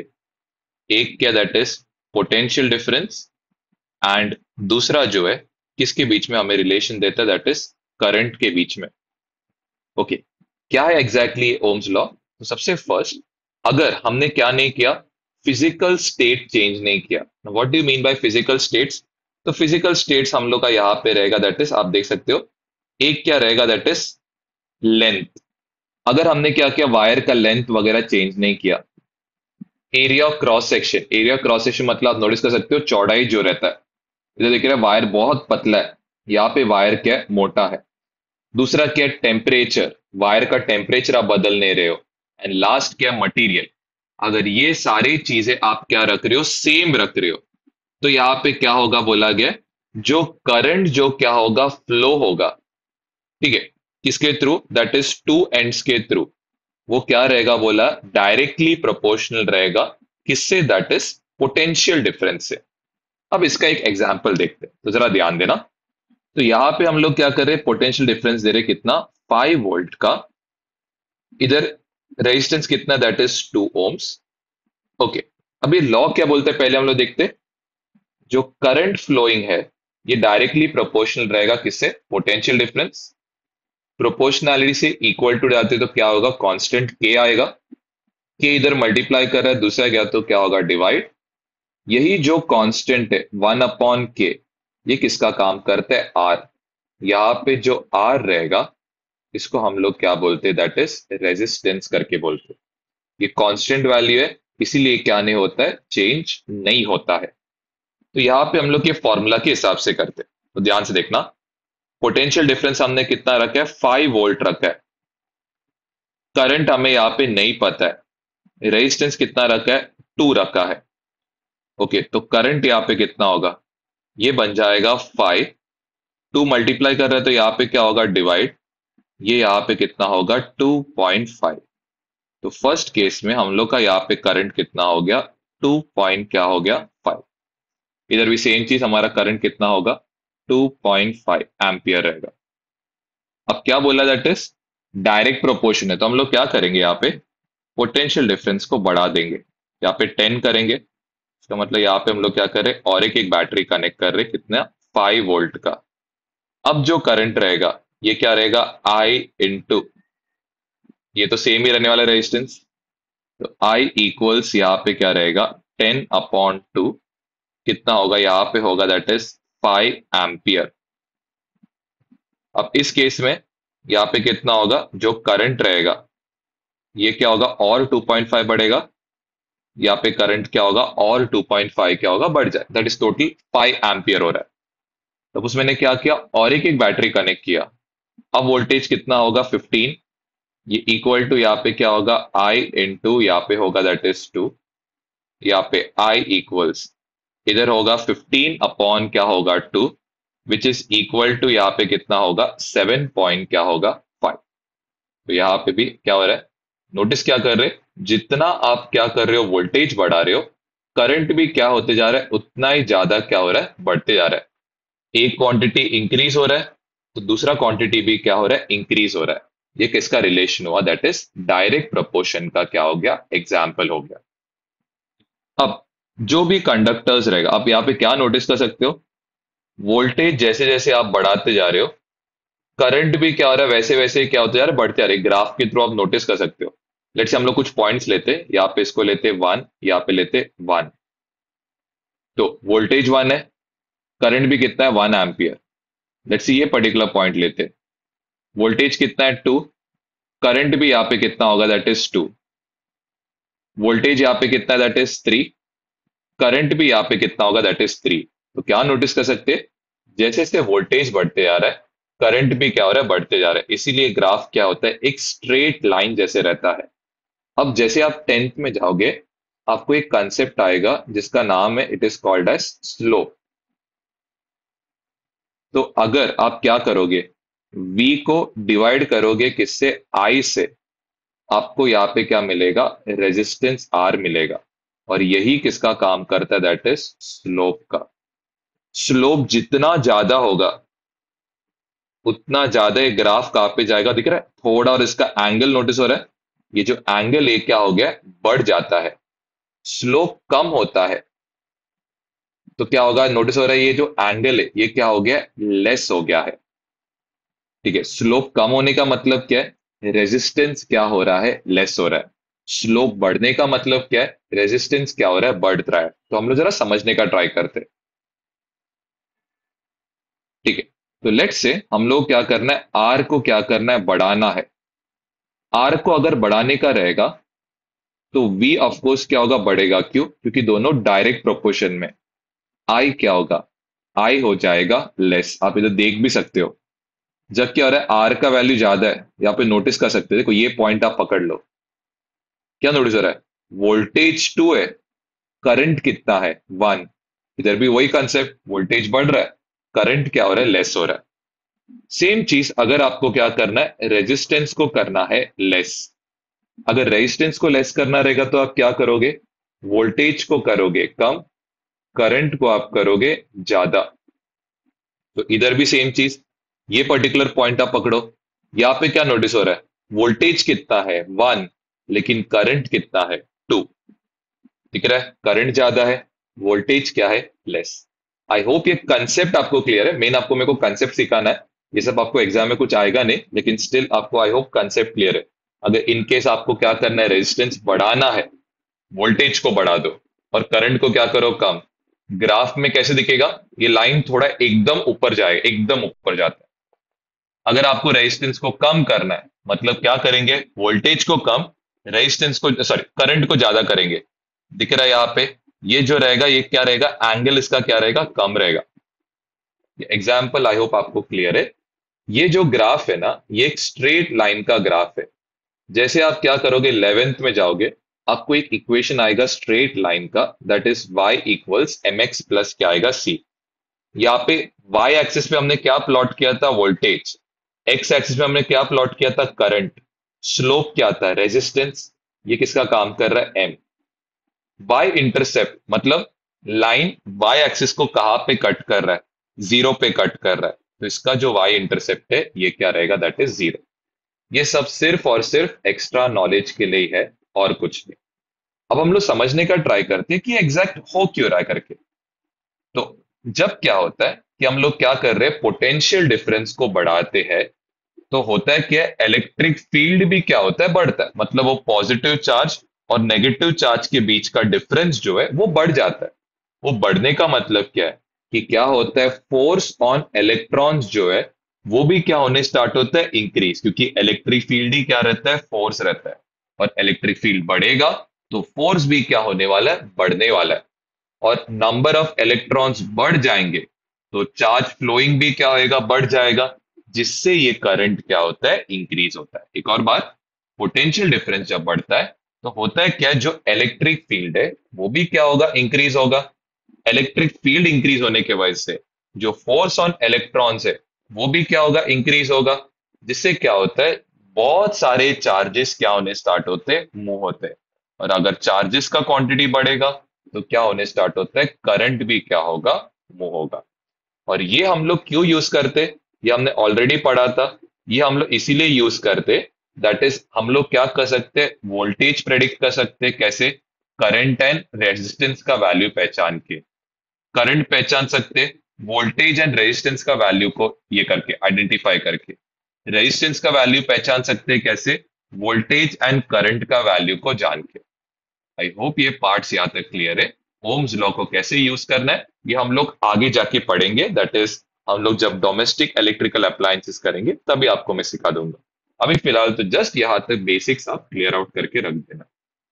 एक क्या, that is potential difference, and दूसरा जो है किसके बीच में हमें रिलेशन देता है, दैट इज करंट के बीच में। ओके, क्या है एग्जैक्टली ओम्स लॉ। तो सबसे फर्स्ट, अगर हमने क्या नहीं किया, फिजिकल स्टेट चेंज नहीं किया। What do you mean by physical states. तो फिजिकल स्टेट्स हम लोग का यहाँ पे रहेगा, दैट इज आप देख सकते हो, एक क्या रहेगा, दैट इज लेंथ। अगर हमने क्या किया, वायर का लेंथ वगैरह चेंज नहीं किया। Area of cross section, area cross section मतलब आप नोटिस कर सकते हो चौड़ाई जो रहता है, इधर देख रहे हैं वायर बहुत पतला है, यहाँ पे वायर क्या है, मोटा है। दूसरा क्या है, टेम्परेचर, वायर का टेम्परेचर आप बदल नहीं रहे हो। एंड लास्ट क्या, मटेरियल। अगर ये सारी चीजें आप क्या रख रहे हो, सेम रख रहे हो, तो यहाँ पे क्या होगा, बोला गया जो करंट जो क्या होगा, फ्लो होगा। ठीक है, किसके through, that is two ends के थ्रू। वो क्या रहेगा बोला, डायरेक्टली प्रोपोर्शनल रहेगा। किससे? दैट इज पोटेंशियल डिफरेंस से। अब इसका एक एग्जांपल देखते हैं, तो जरा ध्यान देना। तो यहां पे हम लोग क्या कर रहे हैं, पोटेंशियल डिफरेंस दे रहे कितना, 5 वोल्ट का। इधर रेजिस्टेंस कितना, दैट इज 2 ओम्स। ओके, अब ये लॉ क्या बोलते हैं पहले हम लोग देखते हैं। जो करंट फ्लोइंग है ये डायरेक्टली प्रोपोर्शनल रहेगा किससे, पोटेंशियल डिफरेंस। प्रोपोर्शनैलिटी से इक्वल टू जाते तो क्या होगा, कांस्टेंट के आएगा। के इधर मल्टीप्लाई कर रहा है, दूसरा क्या तो क्या होगा, डिवाइड। यही जो कांस्टेंट है 1/k, ये किसका काम करता है, आर। यहाँ पे जो आर रहेगा इसको हम लोग क्या बोलते हैं, दैट इज रेजिस्टेंस करके बोलते हैं। ये कांस्टेंट वैल्यू है, इसीलिए क्या नहीं होता है, चेंज नहीं होता है। तो यहाँ पे हम लोग ये फॉर्मूला के हिसाब से करते हैं, तो ध्यान से देखना। पोटेंशियल डिफरेंस हमने कितना रखा है, 5 वोल्ट रखा है। करंट हमें यहाँ पे नहीं पता है। रेजिस्टेंस कितना रखा है, 2 रखा है। ओके, तो करंट यहाँ पे कितना होगा, ये बन जाएगा 5। 2 मल्टीप्लाई कर रहे हैं तो यहाँ पे क्या होगा, डिवाइड। ये यहाँ पे कितना होगा, 2.5। तो फर्स्ट केस में हम लोग का यहाँ पे करंट कितना हो गया, 2 पॉइंट क्या हो गया, 5। इधर भी सेम चीज, हमारा करंट कितना होगा, 2.5 एम्पियर रहेगा। अब क्या बोला, दैट इज डायरेक्ट प्रोपोर्शन है, तो हम लोग क्या करेंगे, यहाँ पे पोटेंशियल डिफरेंस को बढ़ा देंगे। यहाँ पे 10 करेंगे, इसका मतलब यहाँ पे हम लोग क्या कर रहे हैं, और एक बैटरी कनेक्ट कर रहे हैं, कितना, 5 वोल्ट का। अब जो करंट रहेगा ये क्या रहेगा, आई इंटू, ये तो सेम ही रहने वाला रेजिस्टेंस। तो आई इक्वल्स यहाँ पे क्या रहेगा, 10/2। कितना होगा यहाँ पे होगा, दैट इज 5 एम्पियर। अब इस केस में यहाँ पे कितना होगा, जो करंट रहेगा ये क्या होगा, और 2.5 बढ़ेगा। यहाँ पे करंट क्या होगा, और 2.5 क्या होगा, बढ़ जाए, दैट इज टोटल 5 एम्पियर हो रहा है। तब उसमें ने क्या किया, और एक बैटरी कनेक्ट किया। अब वोल्टेज कितना होगा, 15। ये इक्वल टू यहाँ पे क्या होगा, आई इंटू यहाँ पे होगा दैट इज 2। यहाँ पे आई इक्वल्स, इधर होगा 15 क्या होगा, 2, विच इज इक्वल टू यहाँ पे कितना होगा, 7 पॉइंट क्या होगा, 5। तो यहाँ पे भी क्या हो रहा है, नोटिस क्या कर रहे हैं, जितना आप क्या कर रहे हो, वोल्टेज बढ़ा रहे हो, करंट भी क्या होते जा रहा है, उतना ही ज्यादा क्या हो रहा है, बढ़ते जा रहा है। एक क्वांटिटी इंक्रीज हो रहा है तो दूसरा क्वांटिटी भी क्या हो रहा है, इंक्रीज हो रहा है। ये किसका रिलेशन हुआ, दैट इज डायरेक्ट प्रोपोर्शन का क्या हो गया, एग्जाम्पल हो गया। अब जो भी कंडक्टर्स रहेगा, आप यहाँ पे क्या नोटिस कर सकते हो, वोल्टेज जैसे जैसे आप बढ़ाते जा रहे हो, करंट भी क्या हो रहा है, वैसे वैसे ही क्या होते जा रहा है, बढ़ते जा रहे हैं। ग्राफ के थ्रू आप नोटिस कर सकते हो। लेट्स से हम लोग कुछ पॉइंट्स लेते हैं, यहाँ पे इसको लेते 1, यहाँ पे लेते 1। तो वोल्टेज 1 है, करंट भी कितना है, 1 एम्पियर। लेट्स से ये पर्टिकुलर पॉइंट लेते हैं, वोल्टेज कितना है, 2। करंट भी यहाँ पे कितना होगा, दैट इज 2। वोल्टेज यहाँ पे कितना है, दैट इज 3। करंट भी यहाँ पे कितना होगा, दैट इज 3। तो क्या नोटिस कर सकते हैं, जैसे जैसे वोल्टेज बढ़ते जा रहा है, करंट भी क्या हो रहा है, बढ़ते जा रहा है। इसीलिए ग्राफ क्या होता है, एक स्ट्रेट लाइन जैसे रहता है। अब जैसे आप 10th में जाओगे, आपको एक कंसेप्ट आएगा जिसका नाम है, it is called as slope. तो अगर आप क्या करोगे, v को डिवाइड करोगे किससे, i से, आपको यहाँ पे क्या मिलेगा, रेजिस्टेंस R मिलेगा। और यही किसका काम करता है, दैट इज स्लोप का। स्लोप जितना ज्यादा होगा उतना ज्यादा ये ग्राफ कहाँ पे जाएगा, दिख रहा है थोड़ा, और इसका एंगल नोटिस हो रहा है, ये जो एंगल है क्या हो गया, बढ़ जाता है। स्लोप कम होता है तो क्या होगा, नोटिस हो रहा है, ये जो एंगल है ये क्या हो गया, लेस हो गया है। ठीक है, स्लोप कम होने का मतलब क्या है, रेजिस्टेंस क्या हो रहा है, लेस हो रहा है। स्लोप बढ़ने का मतलब क्या है, रेजिस्टेंस क्या हो रहा है, बढ़ रहा है। तो हम लोग जरा समझने का ट्राई करते हैं। ठीक है, तो लेट्स से हम लोग क्या करना है, आर को क्या करना है, बढ़ाना है। आर को अगर बढ़ाने का रहेगा तो वी ऑफ कोर्स क्या होगा, बढ़ेगा। क्यों, क्योंकि दोनों डायरेक्ट प्रोपोर्शन में। आई क्या होगा, आई हो जाएगा लेस। आप इधर देख भी सकते हो, जब क्या हो रहा है, आर का वैल्यू ज्यादा है, यहाँ पे नोटिस कर सकते हो, देखो ये पॉइंट आप पकड़ लो। क्या नोटिस हो रहा है, वोल्टेज 2 है, करंट कितना है, 1। इधर भी वही कंसेप्ट, वोल्टेज बढ़ रहा है, करंट क्या हो रहा है, लेस हो रहा है। सेम चीज अगर आपको क्या करना है, रेजिस्टेंस को करना है लेस। अगर रेजिस्टेंस को लेस करना रहेगा तो आप क्या करोगे? वोल्टेज को करोगे कम, करंट को आप करोगे ज्यादा। तो इधर भी सेम चीज, ये पर्टिकुलर पॉइंट आप पकड़ो। यहाँ पे क्या नोटिस हो रहा है? वोल्टेज कितना है? 1, लेकिन करंट कितना है? 2। दिख रहा है? करंट ज्यादा है, वोल्टेज क्या है? लेस। आई होप ये कंसेप्ट आपको क्लियर है। मेन आपको मेरे को कंसेप्ट सिखाना है। ये सब आपको एग्जाम में कुछ आएगा नहीं, लेकिन स्टिल आपको आई होप कंसेप्ट क्लियर है। अगर इन केस आपको क्या करना है, रेजिस्टेंस बढ़ाना है, वोल्टेज को बढ़ा दो और करंट को क्या करो? कम। ग्राफ में कैसे दिखेगा? ये लाइन थोड़ा एकदम ऊपर जाएगा, एकदम ऊपर जाता है। अगर आपको रेजिस्टेंस को कम करना है, मतलब क्या करेंगे? वोल्टेज को कम, रेजिस्टेंस को, सॉरी, करंट को ज्यादा करेंगे। दिख रहा है यहाँ पे? ये जो रहेगा ये क्या रहेगा? एंगल इसका क्या रहेगा? कम रहेगा। एग्जाम्पल आई होप आपको क्लियर है। ये जो ग्राफ है ना, ये एक स्ट्रेट लाइन का ग्राफ है। जैसे आप क्या करोगे, 11th में जाओगे, आपको एक इक्वेशन आएगा स्ट्रेट लाइन का, that is y equals m x plus क्या आएगा? c। यहाँ पे y एक्सिस पे हमने क्या प्लॉट किया था? वोल्टेज। x एक्सिस पे हमने क्या प्लॉट किया था? करंट। स्लोप क्या था? रेजिस्टेंस। ये किसका काम कर रहा है? m। y इंटरसेप्ट मतलब लाइन y एक्सिस को कहाँ पे कट कर रहा है? जीरो पे कट कर रहा है। तो इसका जो y इंटरसेप्ट है ये क्या रहेगा? That is zero. ये सब सिर्फ और सिर्फ एक्स्ट्रा नॉलेज के लिए ही है, और कुछ नहीं। अब हम लोग समझने का ट्राई करते हैं कि एग्जैक्ट हो क्यों रहा है करके। तो जब क्या होता है कि हम लोग क्या कर रहे हैं, पोटेंशियल डिफरेंस को बढ़ाते हैं, तो होता है क्या? इलेक्ट्रिक फील्ड भी क्या होता है? बढ़ता है। मतलब वो पॉजिटिव चार्ज और नेगेटिव चार्ज के बीच का डिफरेंस जो है वो बढ़ जाता है। वो बढ़ने का मतलब क्या है कि क्या होता है? फोर्स ऑन इलेक्ट्रॉन्स जो है वो भी क्या होने स्टार्ट होता है? इंक्रीज। क्योंकि इलेक्ट्रिक फील्ड ही क्या रहता है? फोर्स रहता है। और इलेक्ट्रिक फील्ड बढ़ेगा तो फोर्स भी क्या होने वाला है? बढ़ने वाला है। और नंबर ऑफ इलेक्ट्रॉन्स बढ़ जाएंगे तो चार्ज फ्लोइंग भी क्या होएगा? बढ़ जाएगा। जिससे ये करंट क्या होता है? इंक्रीज होता है। एक और बात, पोटेंशियल डिफरेंस जब बढ़ता है तो होता है क्या? जो इलेक्ट्रिक फील्ड है वो भी क्या होगा? इंक्रीज होगा। इलेक्ट्रिक फील्ड इंक्रीज होने के वजह से जो फोर्स ऑन इलेक्ट्रॉन्स है वो भी क्या होगा? इंक्रीज होगा। जिससे क्या होता है? बहुत सारे चार्जेस क्या होने स्टार्ट होते हैं? मूव होते हैं। और अगर चार्जेस का क्वांटिटी बढ़ेगा तो क्या होने स्टार्ट होता है? करंट भी क्या होगा? मूव होगा। और ये हम लोग क्यों यूज करते? ये हमने ऑलरेडी पढ़ा था। ये हम लोग इसीलिए यूज करते, दैट इज हम लोग क्या कर सकते? वोल्टेज प्रेडिक्ट कर सकते। कैसे? करंट एंड रेजिस्टेंस का वैल्यू पहचान के। करंट पहचान सकते, वोल्टेज एंड रेजिस्टेंस का वैल्यू को ये करके, आइडेंटिफाई करके। रेजिस्टेंस का वैल्यू पहचान सकते कैसे? वोल्टेज एंड करंट का वैल्यू को जान के। आई होप ये पार्ट्स यहाँ तक क्लियर है। ओम्स लॉ को कैसे यूज करना है ये हम लोग आगे जाके पढ़ेंगे। दैट इज हम लोग जब डोमेस्टिक इलेक्ट्रिकल अप्लायंसेस करेंगे तभी आपको मैं सिखा दूंगा। अभी फिलहाल तो जस्ट यहाँ तक बेसिक्स आप क्लियर आउट करके रख देना।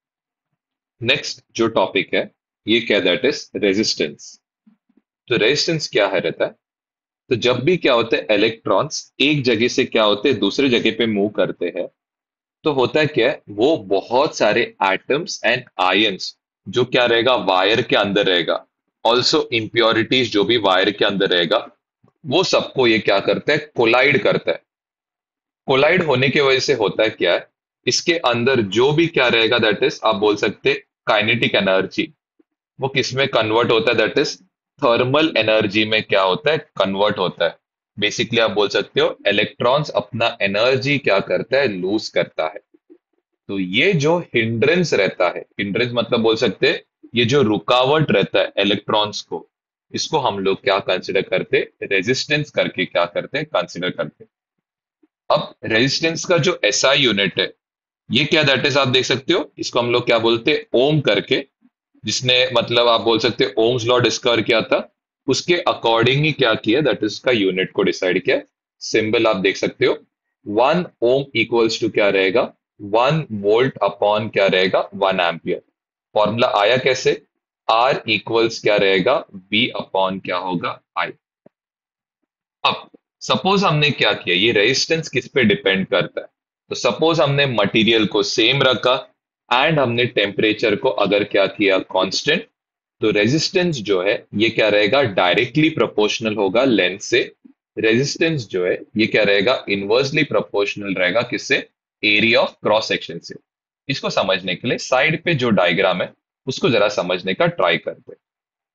नेक्स्ट जो टॉपिक है ये क्या? That is resistance. तो रेजिस्टेंस क्या है रहता है? तो जब भी क्या होता है, इलेक्ट्रॉन्स एक जगह से क्या होते हैं दूसरे जगह पे मूव करते हैं, तो होता है क्या है? वो बहुत सारे एटम्स एंड आयंस जो क्या रहेगा? वायर के अंदर रहेगा। ऑल्सो इम्प्योरिटीज जो भी वायर के अंदर रहेगा, वो सबको ये क्या करता है? कोलाइड करता है। कोलाइड होने की वजह से होता है क्या है? इसके अंदर जो भी क्या रहेगा, दैट इज आप बोल सकते काइनेटिक एनर्जी, वो किस में कन्वर्ट होता है? दैट इज थर्मल एनर्जी में क्या होता है? कन्वर्ट होता है। बेसिकली आप बोल सकते हो इलेक्ट्रॉन्स अपना एनर्जी क्या करता है? लूज करता है। तो ये जो हिंड्रेंस रहता है, हिंड्रेंस मतलब बोल सकते हैं ये जो रुकावट रहता है इलेक्ट्रॉन्स को, इसको हम लोग क्या कंसिडर करते? रेजिस्टेंस करके क्या करते हैं? कंसिडर करते। अब रेजिस्टेंस का जो एसआई यूनिट है ये क्या? दैट इज आप देख सकते हो इसको हम लोग क्या बोलते हैं? ओम करके। जिसने मतलब आप बोल सकते हो ओम्स लॉ डिस्कवर किया था, उसके अकॉर्डिंग ही क्या किया? दैट इज का यूनिट को डिसाइड किया। सिंबल आप देख सकते हो, 1 ओम इक्वल्स टू क्या रहेगा? 1 वोल्ट अपॉन क्या रहेगा? 1 एम्पियर। फॉर्मूला आया कैसे? आर इक्वल्स क्या रहेगा? बी अपॉन क्या होगा? आई। अब सपोज हमने क्या किया, ये रेजिस्टेंस किस पे डिपेंड करता है? तो सपोज हमने मटेरियल को सेम रखा एंड हमने टेम्परेचर को अगर क्या किया? कांस्टेंट, तो रेजिस्टेंस जो है ये क्या रहेगा? डायरेक्टली प्रोपोर्शनल होगा लेंथ से। रेजिस्टेंस जो है ये क्या रहेगा? इनवर्सली प्रोपोर्शनल रहेगा किससे? एरिया ऑफ क्रॉस सेक्शन से। इसको समझने के लिए साइड पे जो डायग्राम है उसको जरा समझने का ट्राई करते हैं।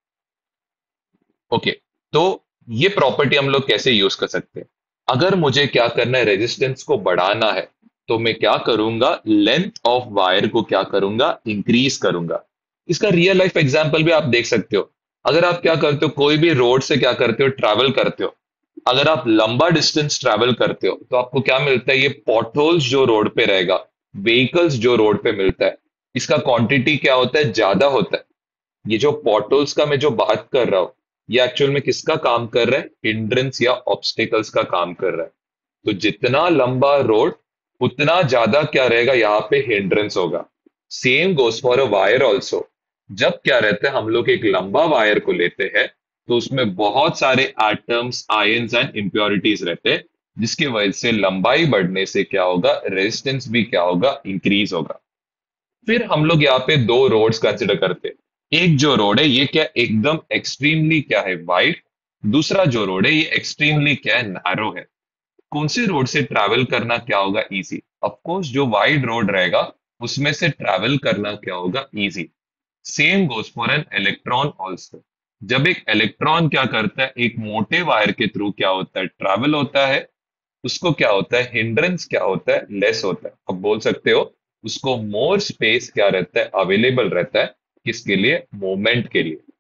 ओके, तो ये प्रॉपर्टी हम लोग कैसे यूज कर सकते हैं? अगर मुझे क्या करना है, रेजिस्टेंस को बढ़ाना है, तो मैं क्या करूंगा, लेंथ ऑफ वायर को क्या करूंगा, इंक्रीज करूंगा। इसका रियल लाइफ एग्जांपल भी आप देख सकते हो। अगर आप क्या करते हो, कोई भी रोड से क्या करते हो, ट्रैवल करते हो, अगर आप लंबा डिस्टेंस ट्रैवल करते हो तो आपको क्या मिलता है, ये पॉटहोल्स जो रोड पे रहेगा, व्हीकल्स जो रोड पे मिलता है, इसका क्वांटिटी क्या होता है, ज्यादा होता है। ये जो पॉटहोल्स का मैं जो बात कर रहा हूं, ये एक्चुअल में किसका काम कर रहा है, हिंड्रेंस या ऑब्स्टिकल्स का काम कर रहा है। तो जितना लंबा रोड, उतना ज्यादा क्या रहेगा, यहाँ पे हिंड्रेंस होगा। Same goes for a wire also. जब क्या रहता है, हम लोग एक लंबा वायर को लेते हैं, तो उसमें बहुत सारे एटम्स, आयंस एंड इम्प्योरिटीज रहते हैं, जिसकी वजह से लंबाई बढ़ने से क्या होगा, रेजिस्टेंस भी क्या होगा, इंक्रीज होगा। फिर हम लोग यहाँ पे दो रोड्स कंसिडर करते हैं। एक जो रोड है ये क्या, एकदम एक्सट्रीमली क्या है, वाइड। दूसरा जो रोड है ये एक्सट्रीमली क्या है, नैरो है। कौन से रोड से ट्रैवल करना क्या होगा, इजी? ऑफ कोर्स जो वाइड रोड रहेगा उसमें से ट्रैवल करना क्या होगा, easy. Same goes for an electron also. जब एक इलेक्ट्रॉन क्या करता है, एक मोटे वायर के थ्रू क्या होता है, ट्रैवल होता है, उसको क्या होता है, हिंड्रेंस क्या होता है, लेस होता है। अब बोल सकते हो उसको मोर स्पेस क्या रहता है, अवेलेबल रहता है। किसके लिए, मूवमेंट के लिए।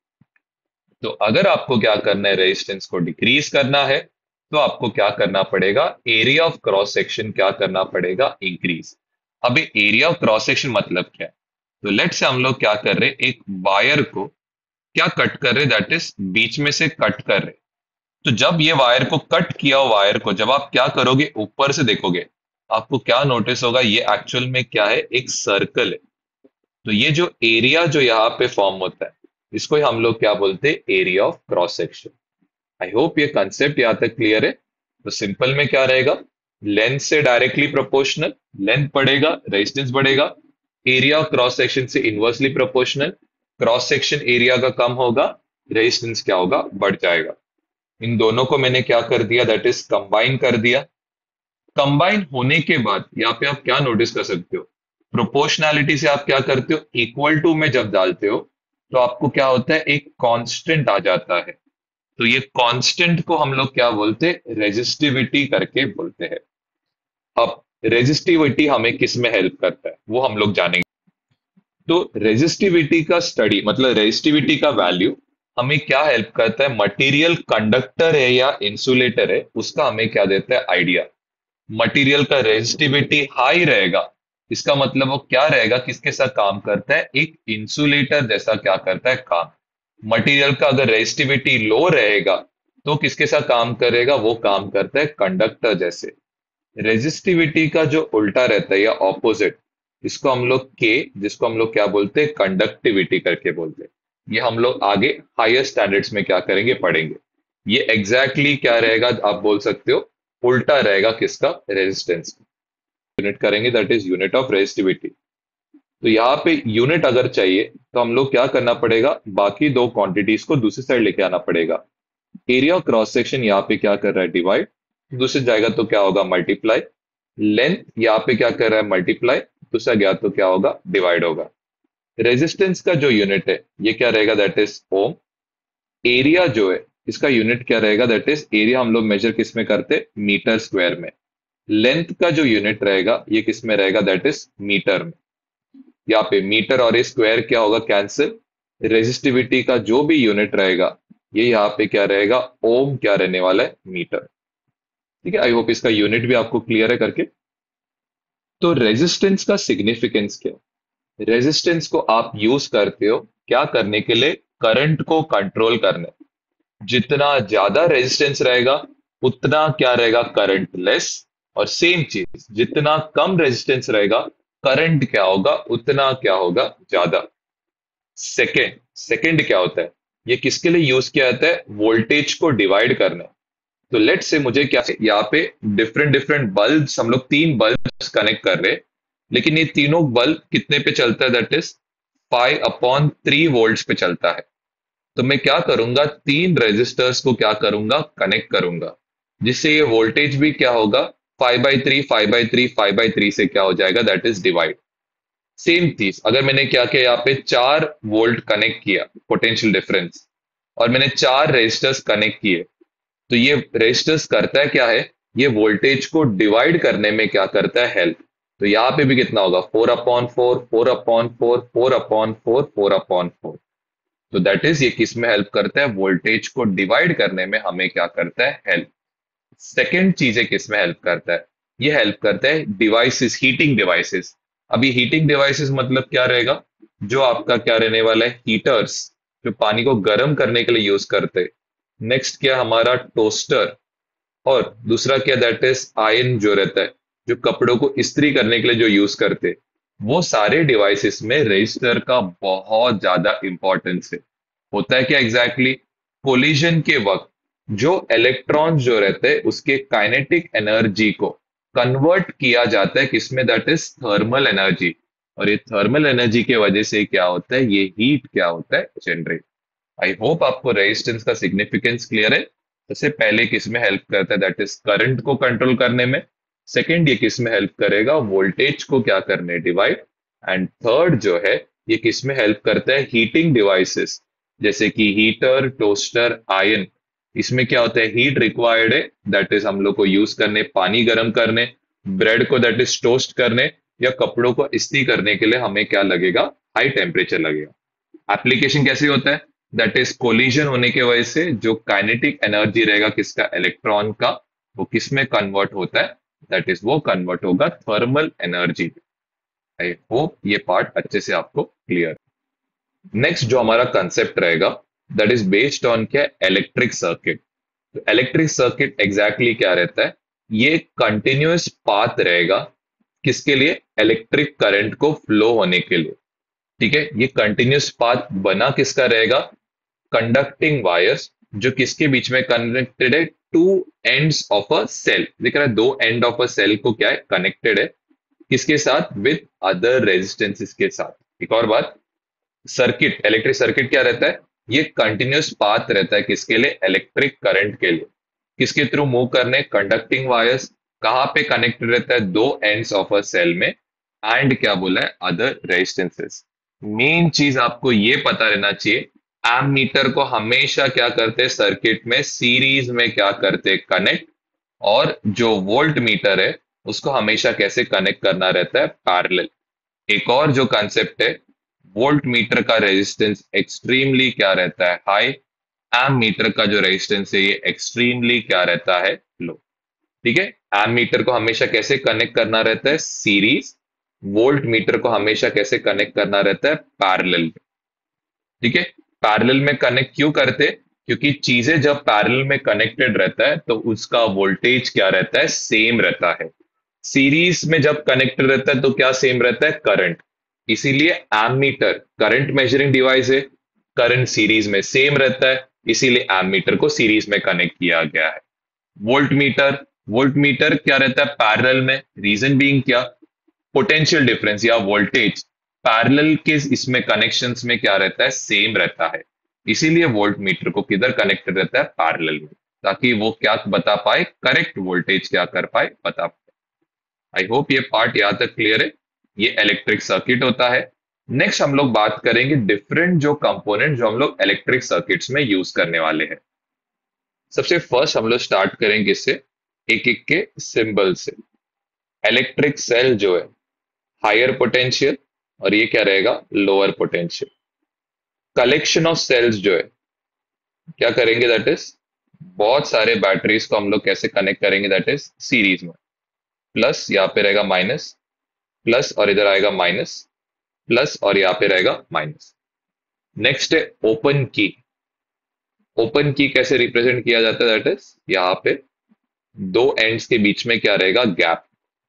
तो अगर आपको क्या करना है, रेजिस्टेंस को डिक्रीज करना है, तो आपको क्या करना पड़ेगा, एरिया ऑफ क्रॉस सेक्शन क्या करना पड़ेगा, इंक्रीज। अब एरिया ऑफ क्रॉस सेक्शन मतलब क्या है? तो लेट से हम लोग क्या कर रहे हैं, एक वायर को क्या कट कर रहे, दैट इज बीच में से कट कर रहे। तो जब ये वायर को कट किया हो, वायर को जब आप क्या करोगे, ऊपर से देखोगे, आपको क्या नोटिस होगा, ये एक्चुअल में क्या है, एक सर्कल है। तो ये जो एरिया जो यहाँ पे फॉर्म होता है, इसको ही हम लोग क्या बोलते हैं, area of cross section. I hope ये कंसेप्ट यहाँ तक क्लियर है। तो सिंपल में क्या रहेगा, लेंथ से डायरेक्टली प्रोपोर्शनल, लेंथ बढ़ेगा रेजिस्टेंस बढ़ेगा। एरिया ऑफ क्रॉस सेक्शन से inversely proportional, cross section area का कम होगा, रेजिस्टेंस क्या होगा, बढ़ जाएगा। इन दोनों को मैंने क्या कर दिया, दैट इज कंबाइन कर दिया। कंबाइन होने के बाद यहाँ पे आप क्या नोटिस कर सकते हो, प्रोपोर्शनैलिटी से आप क्या करते हो, इक्वल टू में जब डालते हो, तो आपको क्या होता है, एक कांस्टेंट आ जाता है। तो ये कांस्टेंट को हम लोग क्या बोलते हैं, रेजिस्टिविटी करके बोलते हैं। अब रेजिस्टिविटी हमें किस में हेल्प करता है, वो हम लोग जानेंगे। तो रेजिस्टिविटी का स्टडी मतलब रेजिस्टिविटी का वैल्यू हमें क्या हेल्प करता है, मटेरियल कंडक्टर है या इंसुलेटर है, उसका हमें क्या देता है, आइडिया। मटेरियल का रेजिस्टिविटी हाई रहेगा, इसका मतलब वो क्या रहेगा, किसके साथ काम करता है, एक इंसुलेटर जैसा क्या करता है, काम। मटेरियल का अगर रेजिस्टिविटी लो रहेगा, तो किसके साथ काम करेगा, वो काम करता है कंडक्टर जैसे। रेजिस्टिविटी का जो उल्टा रहता है या ऑपोजिट, इसको हम लोग के, जिसको हम लोग क्या बोलते हैं, कंडक्टिविटी करके बोलते हैं। ये हम लोग आगे हायर स्टैंडर्ड्स में क्या करेंगे, पढ़ेंगे। ये एग्जैक्टली exactly क्या रहेगा, आप बोल सकते हो उल्टा रहेगा किसका, रेजिस्टेंस। यूनिट करेंगे, that is unit of resistivity. तो यहाँ पे यूनिट अगर चाहिए, तो हम लोग क्या करना पड़ेगा, बाकी दो क्वांटिटीज को दूसरी साइड लेके आना पड़ेगा। एरिया क्रॉस सेक्शन यहाँ पे क्या कर रहा है, डिवाइड। दूसरी जाएगा तो क्या होगा, मल्टीप्लाई। लेंथ यहाँ पे क्या कर रहा है, मल्टीप्लाई। दूसरा गया तो क्या होगा, डिवाइड होगा। रेजिस्टेंस का जो यूनिट है ये क्या रहेगा, दैट इज ओम। एरिया जो है इसका यूनिट क्या रहेगा, दैट इज एरिया हम लोग मेजर किस में करते, मीटर स्क्वायर में। लेंथ का जो यूनिट रहेगा ये किस में रहेगा, दैट इज मीटर में। यहाँ पे मीटर और ये स्क्वायर क्या होगा, कैंसिल। रेजिस्टिविटी का जो भी यूनिट रहेगा ये यहाँ पे क्या रहेगा, ओम क्या रहने वाला है, मीटर। ठीक है, आई होप इसका यूनिट भी आपको क्लियर है करके। तो रेजिस्टेंस का सिग्निफिकेंस क्या है? रेजिस्टेंस को आप यूज करते हो क्या करने के लिए, करंट को कंट्रोल करने। जितना ज्यादा रेजिस्टेंस रहेगा, उतना क्या रहेगा, करंट लेस। और सेम चीज, जितना कम रेजिस्टेंस रहेगा, करंट क्या होगा, उतना क्या होगा, ज्यादा। सेकेंड सेकेंड क्या होता है, ये किसके लिए यूज किया जाता है, वोल्टेज को डिवाइड करना। तो लेट से मुझे क्या, यहाँ पे डिफरेंट डिफरेंट बल्ब्स, हम लोग तीन बल्ब्स कनेक्ट कर रहे हैं, लेकिन ये तीनों बल्ब कितने पे चलता है, दैट इज 5/3 वोल्ट्स पे चलता है। तो मैं क्या करूंगा, तीन रेजिस्टर्स को क्या करूंगा, कनेक्ट करूंगा, जिससे ये वोल्टेज भी क्या होगा, 5/3 5/3 5/3 से क्या हो जाएगा, दैट इज डिवाइड। सेम चीज, अगर मैंने क्या किया, यहाँ पे 4 वोल्ट कनेक्ट किया पोटेंशियल डिफरेंस, और मैंने 4 रेजिस्टर्स कनेक्ट किए, तो ये रेजिस्टर्स करता है क्या है, ये वोल्टेज को डिवाइड करने में क्या करता है, हेल्प। तो यहाँ पे भी कितना होगा, 4/4, 4/4, 4/4, 4/4। तो दैट इज ये किस में हेल्प करता है, वोल्टेज को डिवाइड करने में हमें क्या करता है, हेल्प। सेकेंड चीज है किस में हेल्प करता है, ये हेल्प करता है डिवाइसेस, हीटिंग डिवाइसेस। अभी हीटिंग डिवाइसेस मतलब क्या रहेगा, जो आपका क्या रहने वाला है, हीटर्स, जो पानी को गर्म करने के लिए यूज करते हैं। नेक्स्ट क्या, हमारा टोस्टर। और दूसरा क्या, दैट इज आयरन जो रहता है, जो कपड़ों को इस्त्री करने के लिए जो यूज करते हैं। वो सारे डिवाइसेस में रजिस्टर का बहुत ज्यादा इंपॉर्टेंस है। होता है क्या एग्जैक्टली, कोलिजन के वक्त जो इलेक्ट्रॉन्स जो रहते हैं उसके काइनेटिक एनर्जी को कन्वर्ट किया जाता है किसमें, दैट इज थर्मल एनर्जी। और ये थर्मल एनर्जी के वजह से क्या होता है, ये हीट क्या होता है, जनरेट। आई होप आपको रेजिस्टेंस का सिग्निफिकेंस क्लियर है। सबसे पहले किस में हेल्प करता है, दैट इज करंट को कंट्रोल करने में। सेकंड, ये किस में हेल्प करेगा, वोल्टेज को क्या करने, डिवाइड। एंड थर्ड जो है, ये किस में हेल्प करता है, हीटिंग डिवाइसेस, जैसे कि हीटर, टोस्टर, आयन। इसमें क्या होता है, हीट रिक्वायर्ड है, दैट इज हम लोग को यूज करने, पानी गर्म करने, ब्रेड को दैट इज टोस्ट करने, या कपड़ों को इस्त्री करने के लिए हमें क्या लगेगा, हाई टेम्परेचर लगेगा। एप्लीकेशन कैसे होता है, दैट इज कोलिजन होने की वजह से जो काइनेटिक एनर्जी रहेगा किसका, इलेक्ट्रॉन का, वो किस में कन्वर्ट होता है, दैट इज वो कन्वर्ट होगा थर्मल एनर्जी। आई होप ये पार्ट अच्छे से आपको क्लियर। नेक्स्ट जो हमारा कंसेप्ट रहेगा, दैट इज बेस्ड ऑन क्या, इलेक्ट्रिक सर्किट। तो इलेक्ट्रिक सर्किट एग्जैक्टली क्या रहता है, ये कंटिन्यूअस पाथ रहेगा किसके लिए, इलेक्ट्रिक करंट को फ्लो होने के लिए। ठीक है, ये कंटिन्यूअस पाथ बना किसका रहेगा, कंडक्टिंग वायर्स, जो किसके बीच में कनेक्टेड है, two ends of a cell. दिख रहा है, दो एंड ऑफ अ सेल को क्या है, कनेक्टेड है किसके साथ, विद अदर रेजिस्टेंसेस के साथ। एक और बात, सर्किट, इलेक्ट्रिक सर्किट क्या रहता है, ये कंटिन्यूअस पाथ रहता है किसके लिए, इलेक्ट्रिक करंट के लिए। किसके थ्रू मूव करने, कंडक्टिंग वायर्स। कहाँ पे कनेक्टेड रहता है, दो एंड्स ऑफ अ सेल में। एंड क्या बोला है, अदर रेजिस्टेंसेस। मेन चीज आपको ये पता रहना चाहिए, एमीटर को हमेशा क्या करते हैं, सर्किट में सीरीज में क्या करते हैं, कनेक्ट। और जो वोल्ट मीटर है उसको हमेशा कैसे कनेक्ट करना रहता है, पैरेलल। एक और जो कंसेप्ट है, वोल्ट मीटर का रेजिस्टेंस एक्सट्रीमली क्या रहता है, हाई। एम मीटर का जो रेजिस्टेंस है ये एक्सट्रीमली क्या रहता है, लो। ठीक है, एम मीटर को हमेशा कैसे कनेक्ट करना रहता है, सीरीज। वोल्ट मीटर को हमेशा कैसे कनेक्ट करना रहता है, पैरेलल। ठीक है, पैरेलल में कनेक्ट क्यों करते, क्योंकि चीजें जब पैरेलल में कनेक्टेड रहता है तो उसका वोल्टेज क्या रहता है, सेम रहता है। सीरीज में जब कनेक्टेड रहता है तो क्या सेम रहता है, करंट। इसीलिए एमीटर करंट मेजरिंग डिवाइस है, करंट सीरीज में सेम रहता है, इसीलिए एमीटर को सीरीज में कनेक्ट किया गया है। वोल्ट मीटर, वोल्ट मीटर क्या रहता है, पैरेलल में। रीजन बीइंग क्या, पोटेंशियल डिफरेंस या वोल्टेज पैरेलल के इसमें कनेक्शंस में क्या रहता है, सेम रहता है। इसीलिए वोल्ट मीटर को किधर कनेक्टेड रहता है, पैरेलल में, ताकि वो क्या बता पाए, करेक्ट वोल्टेज क्या कर पाए, बता पाए। आई होप ये पार्ट यहां तक क्लियर है। ये इलेक्ट्रिक सर्किट होता है। नेक्स्ट हम लोग बात करेंगे डिफरेंट जो कंपोनेंट जो हम लोग इलेक्ट्रिक सर्किट्स में यूज करने वाले हैं। सबसे फर्स्ट हम लोग स्टार्ट करेंगे इससे, एक एक के सिंबल से। इलेक्ट्रिक सेल जो है, हायर पोटेंशियल, और ये क्या रहेगा, lower potential. Collection of cells जो है, क्या करेंगे, दैट इज बहुत सारे बैटरीज को हम लोग कैसे कनेक्ट करेंगे, दैट इज सीरीज में। प्लस यहाँ पे रहेगा माइनस, प्लस और इधर आएगा माइनस, प्लस और यहाँ पे रहेगा माइनस। नेक्स्ट है ओपन की। ओपन की कैसे रिप्रेजेंट किया जाता है, दैट इज यहाँ पे दो एंड्स के बीच में क्या रहेगा, गैप।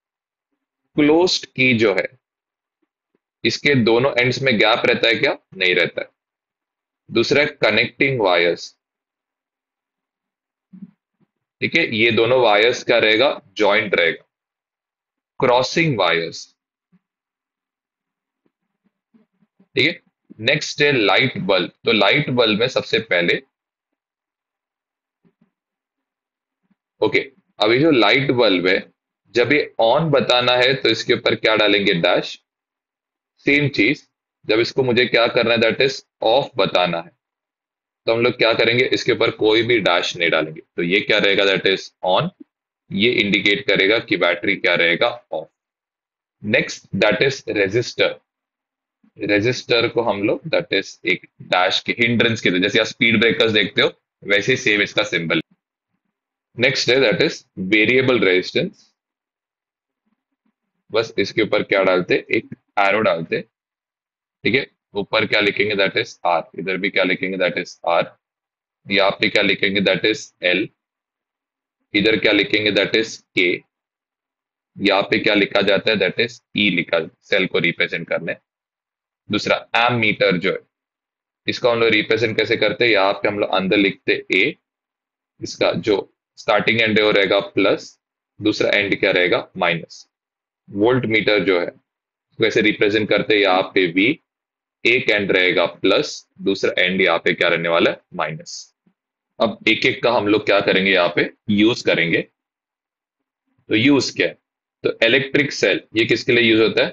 क्लोज्ड की जो है, इसके दोनों एंड्स में गैप रहता है क्या, नहीं रहता है। दूसरा है कनेक्टिंग वायर्स। ठीक है, ये दोनों वायर्स क्या रहेगा, जॉइंट रहेगा। Crossing wires. ठीक है, नेक्स्ट है लाइट बल्ब। तो लाइट बल्ब में सबसे पहले, ओके, अभी जो लाइट बल्ब है, जब ये ऑन बताना है तो इसके ऊपर क्या डालेंगे, डैश। सेम चीज, जब इसको मुझे क्या करना है, दैट इज ऑफ बताना है, तो हम लोग क्या करेंगे, इसके ऊपर कोई भी डैश नहीं डालेंगे, तो ये क्या रहेगा, दैट इज ऑन। ये इंडिकेट करेगा कि बैटरी क्या रहेगा, off. Next that is resistor. Resistor को हम लोग दैट इज एक डैश के हिंड्रेंस के, जैसे आप स्पीड ब्रेकर्स देखते हो वैसे ही सेम इसका सिंबल। नेक्स्ट है दैट इज वेरिएबल रेजिस्टेंस। बस इसके ऊपर क्या डालते, एक एरो डालते, ठीक है। ऊपर क्या लिखेंगे, दैट इज आर। इधर भी क्या लिखेंगे, दैट इज आर। यहाँ पे क्या लिखेंगे, दैट इज एल। इधर क्या लिखेंगे, दैट इज के। यहाँ पे क्या लिखा जाता है, दैट इज ई लिखा, सेल को रिप्रेजेंट करने। दूसरा एम मीटर जो है, इसको हम लोग रिप्रेजेंट कैसे करते हैं, यहाँ पे हम लोग अंदर लिखते ए, इसका जो स्टार्टिंग एंड है वो रहेगा प्लस, दूसरा एंड क्या रहेगा, माइनस। वोल्ट मीटर जो है वैसे रिप्रेजेंट करते हैं, यहाँ पे वी, एक एंड रहेगा प्लस, दूसरा एंड यहाँ पे क्या रहने वाला है, माइनस। अब एक एक का हम लोग क्या करेंगे, यहाँ पे यूज करेंगे। तो यूज क्या है, तो इलेक्ट्रिक सेल ये किसके लिए यूज होता है,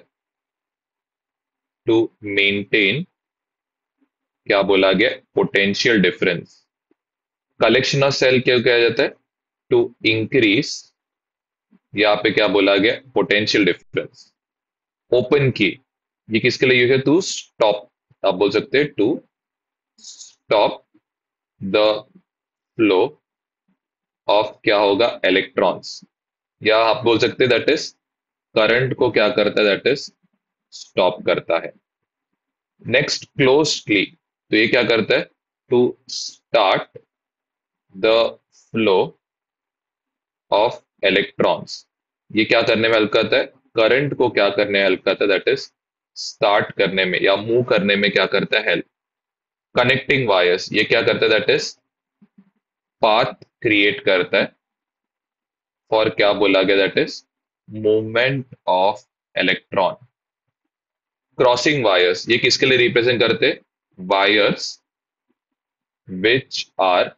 टू मेंटेन, क्या बोला गया, potential difference. Collection of cell क्या किया जाता है, टू इंक्रीज, यहाँ पे क्या बोला गया, पोटेंशियल डिफरेंस। ओपन की ये किसके लिए यूज है, टू स्टॉप, आप बोल सकते हैं to stop the flow of, क्या होगा, इलेक्ट्रॉन्स, या आप बोल सकते हैं दैट इज करंट को क्या करता है, दैट इज स्टॉप करता है। नेक्स्ट क्लोजली, तो ये क्या करता है, to start the flow of electrons. ये क्या करने में हेल्प करता है, करंट को क्या करने में हेल्प करता है, दैट इज स्टार्ट करने में या मूव करने में क्या करता है, हेल्प। कनेक्टिंग वायर्स ये क्या करता है, दैट इज पाथ क्रिएट करता है, फॉर क्या बोला गया, that is movement of electron. Crossing wires ये किसके लिए रिप्रेजेंट करते, wires which are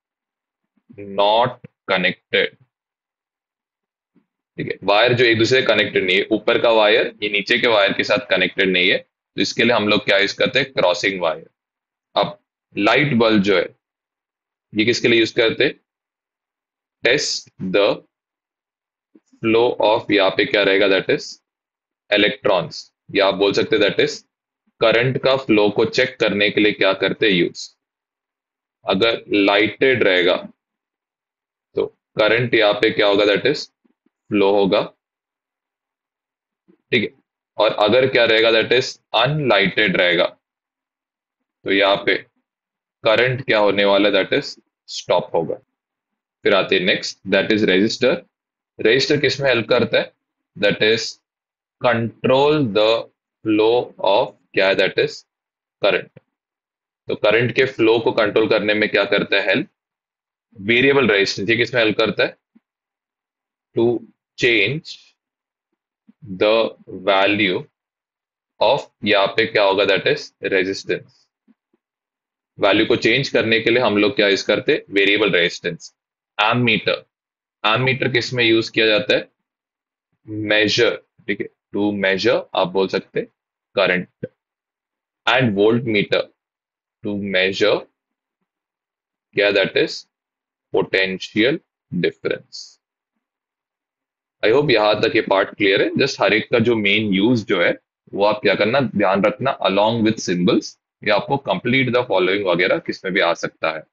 not connected, ठीक है। वायर जो एक दूसरे से कनेक्टेड नहीं है, ऊपर का वायर ये नीचे के वायर के साथ कनेक्टेड नहीं है, तो इसके लिए हम लोग क्या यूज करते हैं, क्रॉसिंग वायर। अब लाइट बल्ब जो है ये किसके लिए यूज करते, टेस्ट द फ्लो ऑफ, यहाँ पे क्या रहेगा, दैट इज इलेक्ट्रॉन्स, या आप बोल सकते दैट इज करंट का फ्लो को चेक करने के लिए क्या करते हैं, यूज। अगर लाइटेड रहेगा तो करंट यहाँ पे क्या होगा, दैट इज फ्लो होगा, ठीक है। और अगर क्या रहेगा, दैट इज अनलाइटेड रहेगा, तो यहाँ पे करंट क्या होने वाला है, दैट इज स्टॉप होगा। फिर आते हैं next, that is resistor. Resistor किसमें हेल्प करता है, that is control the flow of, क्या है, दैट इज करंट। तो करंट के फ्लो को कंट्रोल करने में क्या करता है, हेल्प। वेरिएबल रेजिस्टेंस ये किसमें हेल्प करता है, to change the value of, यहाँ पे क्या होगा, दैट इज रेजिस्टेंस। वैल्यू को चेंज करने के लिए हम लोग क्या यूज करते हैं, वेरिएबल रेजिस्टेंस। एमीटर, एमीटर किस में यूज किया जाता है, मेजर, ठीक है, टू मेजर आप बोल सकते current. And voltmeter to measure, क्या, that is potential difference. I hope यहां तक ये पार्ट क्लियर है। जस्ट हर एक का जो मेन यूज जो है वो आप क्या करना, ध्यान रखना, अलोंग विथ सिंबल्स, ये आपको कंप्लीट द फॉलोइंग वगैरह किसमें भी आ सकता है।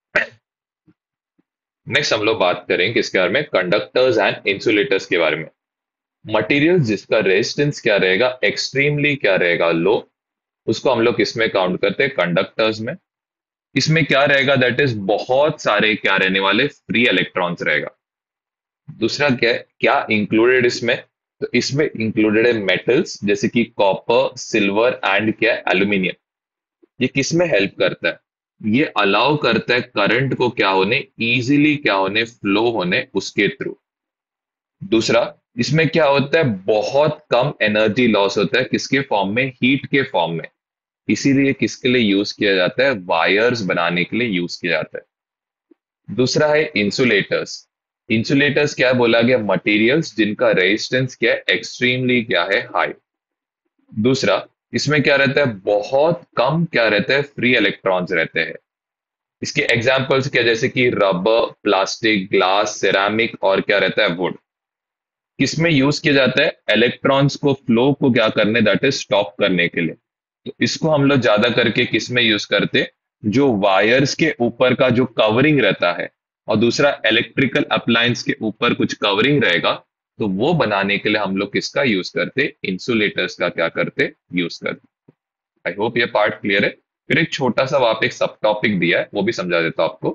नेक्स्ट हम लोग बात करेंगे किसके बारे में, कंडक्टर्स एंड इंसुलेटर्स के बारे में। मटेरियल जिसका रेजिस्टेंस क्या रहेगा, एक्सट्रीमली क्या रहेगा, लो, उसको हम लोग किसमें काउंट करते हैं, कंडक्टर्स में। इसमें क्या रहेगा, दैट इज बहुत सारे क्या रहने वाले, फ्री इलेक्ट्रॉन्स रहेगा। दूसरा क्या है, क्या इंक्लूडेड इसमें, तो इसमें इंक्लूडेड है मेटल्स जैसे कि कॉपर, सिल्वर एंड क्या, एल्यूमिनियम। ये किसमें हेल्प करता है, ये अलाउ करता है करंट को क्या होने, इजीली क्या होने, फ्लो होने उसके थ्रू। दूसरा, इसमें क्या होता है, बहुत कम एनर्जी लॉस होता है, किसके फॉर्म में, हीट के फॉर्म में। इसीलिए किसके लिए यूज किया जाता है, वायर्स बनाने के लिए यूज किया जाता है। दूसरा है इंसुलेटर्स। इंसुलेटर्स क्या बोला गया, मटेरियल्स जिनका रेजिस्टेंस क्या है, एक्सट्रीमली क्या है, हाई। दूसरा, इसमें क्या रहता है, बहुत कम क्या रहता है, फ्री इलेक्ट्रॉन्स रहते हैं। इसके एग्जाम्पल्स क्या, जैसे कि रबर, प्लास्टिक, ग्लास, सिरामिक और क्या रहता है, वुड। किसमें यूज किया जाता है, इलेक्ट्रॉन्स को फ्लो को क्या करने, दैट इज स्टॉप करने के लिए। तो इसको हम लोग ज्यादा करके किसमें यूज करते, जो वायर्स के ऊपर का जो कवरिंग रहता है, और दूसरा इलेक्ट्रिकल अप्लायंस के ऊपर कुछ कवरिंग रहेगा, तो वो बनाने के लिए हम लोग किसका यूज करते, इंसुलेटर्स का क्या करते, यूज करते। आई होप ये पार्ट क्लियर है। फिर एक छोटा सा वहां पे एक सब टॉपिक दिया है, वो भी समझा देता हूं आपको।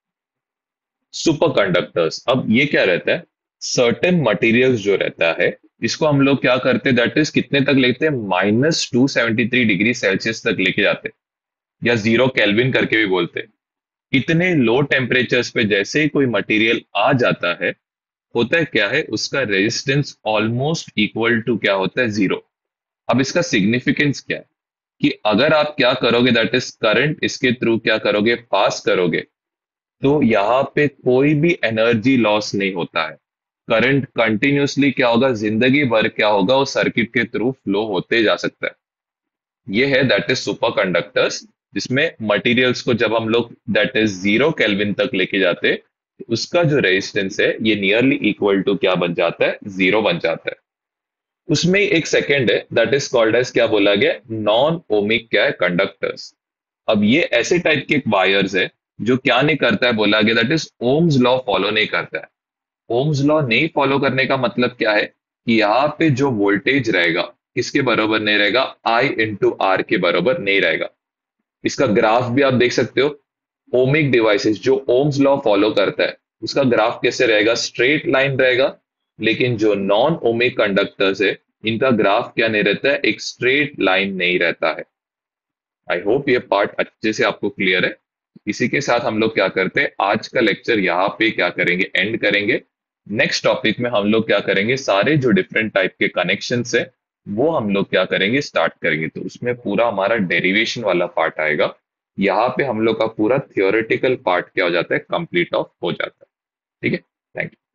सुपर कंडक्टर्स, अब ये क्या रहता है, सर्टेन मटेरियल्स जो रहता है, इसको हम लोग क्या करते हैं, दैट इज कितने तक लेते हैं, -273 डिग्री सेल्सियस तक लेके जाते हैं, या 0 केल्विन करके भी बोलते हैं। इतने लो टेम्परेचर्स पे जैसे ही कोई मटेरियल आ जाता है, होता है क्या है, उसका रेजिस्टेंस ऑलमोस्ट इक्वल टू क्या होता है, जीरो। अब इसका सिग्निफिकेंस क्या है, कि अगर आप क्या करोगे, दैट इज करंट इसके थ्रू क्या करोगे, पास करोगे, तो यहाँ पे कोई भी एनर्जी लॉस नहीं होता है। करंट कंटिन्यूअसली क्या होगा, जिंदगी भर क्या होगा, वो सर्किट के थ्रू फ्लो होते जा सकता है। ये है दैट इज सुपर कंडक्टर्स, जिसमें मटेरियल्स को जब हम लोग दैट इज 0 केल्विन तक लेके जाते, तो उसका जो रेजिस्टेंस है ये नियरली इक्वल टू क्या बन जाता है, जीरो बन जाता है। उसमें एक सेकेंड है, दैट इज कॉल्ड एज, क्या बोला गया, नॉन ओमिक क्या है, कंडक्टर्स। अब ये ऐसे टाइप के वायर्स है जो क्या नहीं करता है, बोला गया that is Ohm's law follow नहीं करता है। ओम्स लॉ नहीं फॉलो करने का मतलब क्या है, कि यहाँ पे जो वोल्टेज रहेगा किसके बराबर नहीं रहेगा, आई इंटू आर के बराबर नहीं रहेगा। इसका ग्राफ भी आप देख सकते हो। ओमिक डिवाइसेस जो ओम्स लॉ फॉलो करता है, उसका ग्राफ कैसे रहेगा, स्ट्रेट लाइन रहेगा। लेकिन जो नॉन ओमिक कंडक्टर्स है, इनका ग्राफ क्या नहीं रहता है, एक स्ट्रेट लाइन नहीं रहता है। आई होप ये पार्ट अच्छे से आपको क्लियर है। इसी के साथ हम लोग क्या करते हैं, आज का लेक्चर यहाँ पे क्या करेंगे, एंड करेंगे। नेक्स्ट टॉपिक में हम लोग क्या करेंगे, सारे जो डिफरेंट टाइप के कनेक्शंस है, वो हम लोग क्या करेंगे, स्टार्ट करेंगे। तो उसमें पूरा हमारा डेरिवेशन वाला पार्ट आएगा। यहाँ पे हम लोग का पूरा थियोरेटिकल पार्ट क्या हो जाता है, कंप्लीट ऑफ हो जाता है। ठीक है, थैंक यू।